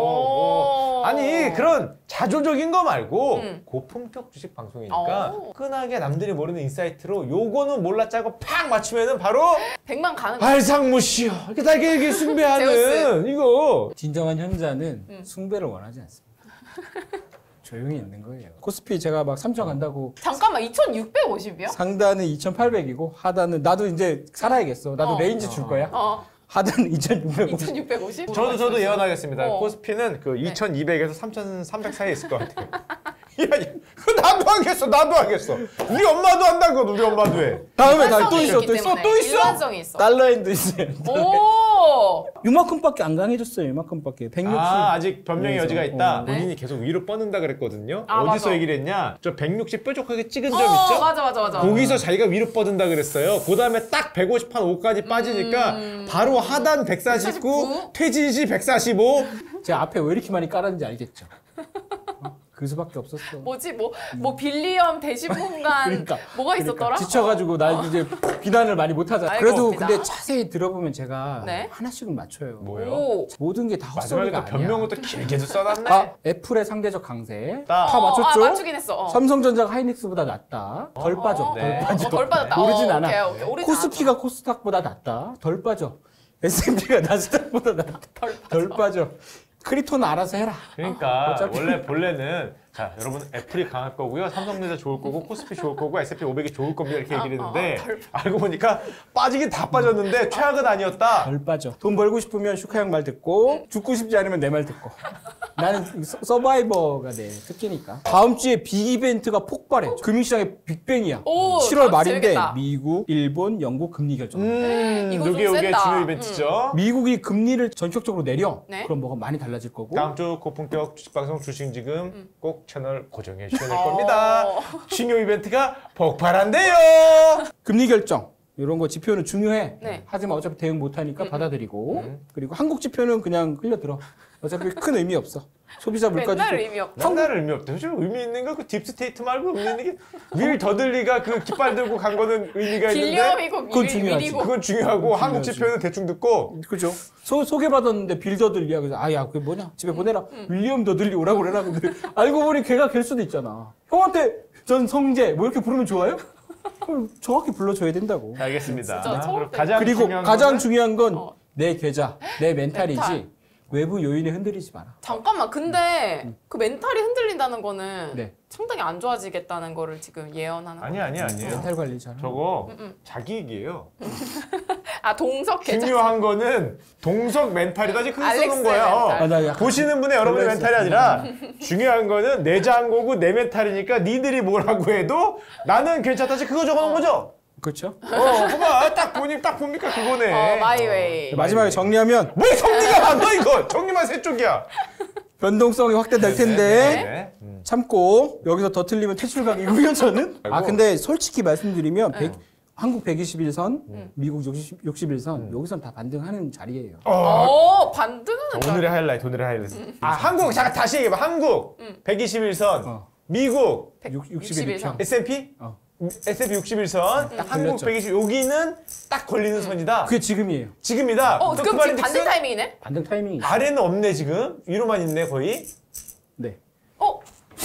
뭐 아니 그런 자조적인 거 말고 음. 고품격 주식 방송이니까 오. 끈하게 남들이 모르는 인사이트로 요거는 몰랐자고 팍 맞추면은 바로 백만 가는 거. 알상무시여 이렇게 달게 숭배하는 제우스. 이거. 진정한 현자는 음. 숭배를 원하지 않습니다. 조용히 있는 거예요. 코스피 제가 막 삼천 간다고 잠깐만 이천육백오십이요? 상단은 이천팔백이고 하단은 나도 이제 살아야겠어. 나도 어. 레인지 줄 거야. 어. 하단은 이천육백오십. 이천육백오십? 저도 저도 예언하겠습니다. 어. 코스피는 그 이천이백에서 삼천삼백 사이에 있을 것 같아요. 야, 야, 그 나도 하겠어, 나도 하겠어. 우리 엄마도 한다는 건 우리 엄마도 해. 다음에 다 또 일관성이 있어, 있기 또 있어, 때문에. 또 있어. 일관성이 있어. 달러엔도 있어요. 오. 이만큼밖에 안 강해졌어요. 이만큼밖에. 백육십. 아, 아직 변명의 그래서, 여지가 있다. 어. 본인이 계속 위로 뻗는다 그랬거든요. 아, 어디서 맞아. 얘기를 했냐? 저 백육십 뾰족하게 찍은 점 어, 있죠? 맞아 맞아 맞아. 거기서 자기가 위로 뻗은다 그랬어요. 그 다음에 딱 백오십 한 오까지 빠지니까 바로 하단 백사십구, 백사십구? 퇴진 시 백사십오. 제가 앞에 왜 이렇게 많이 깔았는지 알겠죠? 어? 그 수밖에 없었어. 뭐지 뭐 뭐 빌리엄 대신공간 그러니까, 뭐가 있었더라? 지쳐가지고 나 이제 비난을 많이 못하잖아. 아이고, 그래도 비난. 근데 자세히 들어보면 제가 네? 하나씩은 맞춰요. 뭐예요? 오. 모든 게 다 마지막에 헛소리가 또 아니야. 변명을 또 길게도 써놨네. 아, 애플의 상대적 강세. 딱. 다 어, 맞췄죠? 아, 맞추긴 했어. 어. 삼성전자가 하이닉스보다 낫다. 덜 빠져. 어, 덜 네. 빠져. 어, 덜 빠졌다. 오르진 어, 않아. 오케이, 오케이. 오르진 코스피가 코스닥보다 낫다. 덜 빠져. 에스 앤 피가 나스닥보다 낫다. 덜 빠져. 덜 빠져. 크립토는 알아서 해라. 그러니까 어차피- 원래 본래는 자 여러분 애플이 강할 거고요, 삼성전자 좋을 거고, 코스피 좋을 거고, 에스 앤 피 오백이 좋을 겁니다 이렇게 얘기를 했는데 어, 어, 덜 알고 보니까 빠지긴 다 빠졌는데 최악은 아니었다. 덜 빠져. 돈 벌고 싶으면 슈카 형 말 듣고 죽고 싶지 않으면 내 말 듣고. 나는 서- 서바이버가 내 특기니까. 다음 주에 빅 이벤트가 폭발해. 금융시장의 빅뱅이야. 오, 칠월 다음 주 말인데 재밌겠다. 미국, 일본, 영국 금리 결정. 음, 이거 좀 요게 요게 센다. 중요 이벤트죠. 미국이 금리를 전격적으로 내려. 네. 그럼 뭐가 많이 달라질 거고. 다음 주 고품격 주식방송 주식 지금 꼭 채널 고정해 주셔야 될 어. 겁니다. 중요 이벤트가 폭발한대요. 금리 결정. 이런 거 지표는 중요해. 네. 하지만 어차피 대응 못하니까 음, 받아들이고 그리고 한국 지표는 그냥 흘려들어. 어차피 큰 의미 없어. 소비자 물가 맨날 지표. 의미 없다. 맨날 의미 없다. 좀 의미 있는 거 그 딥스테이트 말고 의미 있는 게 윌 더들리가 그 깃발 들고 간 거는 의미가 있는데 길렴이고 그건 밀, 중요하지. 밀이고. 그건 중요하고 한국 중요하지. 지표는 대충 듣고 그죠? 소, 소개받았는데 빌더들리야. 그래서 아야 그게 뭐냐? 집에 보내라. 윌리엄 더들리 오라고 그래라. 근데 알고 보니 걔가 될 수도 있잖아. 형한테 전 성재 뭐 이렇게 부르면 좋아요? 그럼 정확히 불러줘야 된다고. 알겠습니다. 진짜 처음 그리고 때. 가장 그리고 중요한 가장 거는 중요한 건 어. 내 계좌, 내 멘탈이지 멘탈. 외부 요인에 흔들리지 마라. 잠깐만, 근데 그 멘탈이 흔들린다는 거는 네. 상당히 안 좋아지겠다는 거를 지금 예언하는 아니 거예요. 아니 아니에요. 멘탈 관리 잘. 저거 음, 자기 얘기예요. 아, 동석 계좌. 중요한 거는 동석 멘탈이다. 지금 큰 알렉스 쓰는 거야. 어. 멘탈. 아, 나 약간 보시는 분의 여러분의 놀랐어. 멘탈이 아니라 중요한 거는 내 잔고고 내 멘탈이니까 니들이 뭐라고 해도 나는 괜찮다지 그거 적어놓은 거죠? 그렇죠? 어, 봐봐. 딱 보니 딱 봅니까 그거네. 어, 마이웨이. 마지막에 정리하면 왜 정리가 많아 이거? 정리만 세 쪽이야. 변동성이 확대될 텐데 네. 음. 참고 여기서 더 틀리면 퇴출각이고요 저는. 아 아이고. 근데 솔직히 말씀드리면 네. 백- 한국 백이십일 선, 미국 육십일 선 여기선 다 반등하는 자리예요. 어, 어, 반등하는 줄 오늘의 하이라이트, 오늘의 하이라이트. 아, 한국, 잠깐 다시 얘기해봐. 한국, 백이십일 선, 어. 미국, 백- 육- 육십일 육십일 선. 선. 에스 앤 피? 어. 에스 앤 피 육십일 선, 한국 걸렸죠. 백이십, 여기는 딱 걸리는 선이다. 그게 지금이에요. 지금이다. 어, 또 그럼 그 지금 말인데 반등 그 타이밍이네? 반등 타이밍이. 아래는 없네, 지금. 위로만 있네, 거의. 네. 어,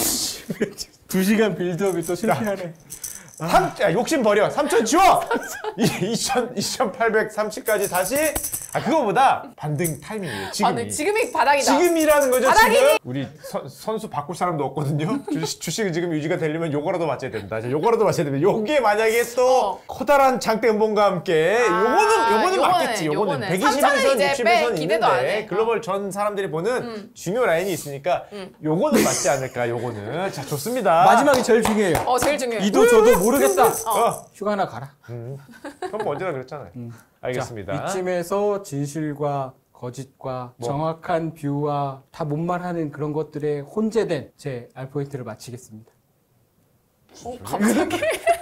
두 시간 빌드업이 또 실패하네. 삼, 야, 욕심 버려. 삼천 지워! 이천, 이천팔백삼십까지 다시. 아, 그거보다 반등 타이밍이에요, 지금이. 아, 네, 지금이 바닥이다. 지금이라는 거죠, 바닥이니? 지금? 우리 선, 선수 바꿀 사람도 없거든요. 주식, 주식이 지금 유지가 되려면 요거라도 맞춰야 됩니다. 자, 요거라도 맞춰야 됩니다. 요게 만약에 또 어. 커다란 장대음봉과 함께 아, 요거는 요거는 요거는, 맞겠지. 요거는 요거는. 백이십일 삼천은 선, 이제 육십일 빼, 선 기대도 안 있는데 해. 글로벌 전 사람들이 보는 중요 라인이 있으니까 요거는 맞지 않을까, 요거는. 자, 좋습니다. 마지막이 제일 중요해요. 어, 제일 중요해. 이도 저도 모르겠다. 어. 휴가나 가라. 그럼 뭐 언제나 그랬잖아요. 알겠습니다. 자, 이쯤에서 진실과 거짓과 뭐? 정확한 뷰와 다 못말하는 그런 것들에 혼재된 제 알포인트를 마치겠습니다. 어, 갑자기?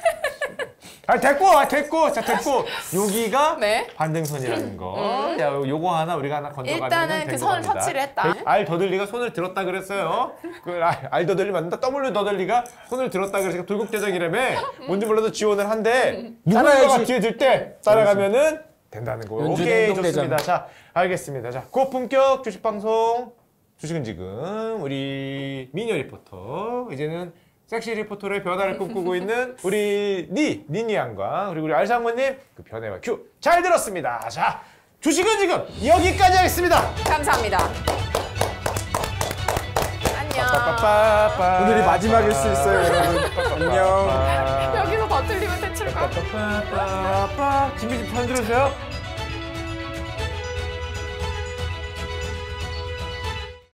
아, 됐고, 아, 됐고, 자, 됐고. 여기가 네. 반등선이라는 거. 야, 요거 하나 우리가 하나 건져가면 일단은 그 선을 터치를 했다. 알 더들리가 손을 들었다 그랬어요. 그 알, 알 더들리 맞는다. W 더들리가 손을 들었다 그래서 돌국대장이라며 뭔지 몰라도 지원을 한데 누군가가 따라야지. 뒤에 들 때 따라가면은 된다는 거. 연준 오케이, 행동대장. 좋습니다. 자, 알겠습니다. 자, 고품격 주식 방송. 주식은 지금 우리 미녀 리포터 이제는 섹시 리포터의 변화를 꿈꾸고 있는 우리 니, 니니 양과 그리고 우리 알상무님 그 변화와 큐 잘 들었습니다. 자, 주식은 지금 여기까지 하겠습니다. 감사합니다. 안녕. 빠빠빠빠. 오늘이 마지막일 수 있어요, 여러분. 안녕. 여기서 더 틀리면 퇴출 가. 빠빠빠빠. 진미 좀 편들어주세요.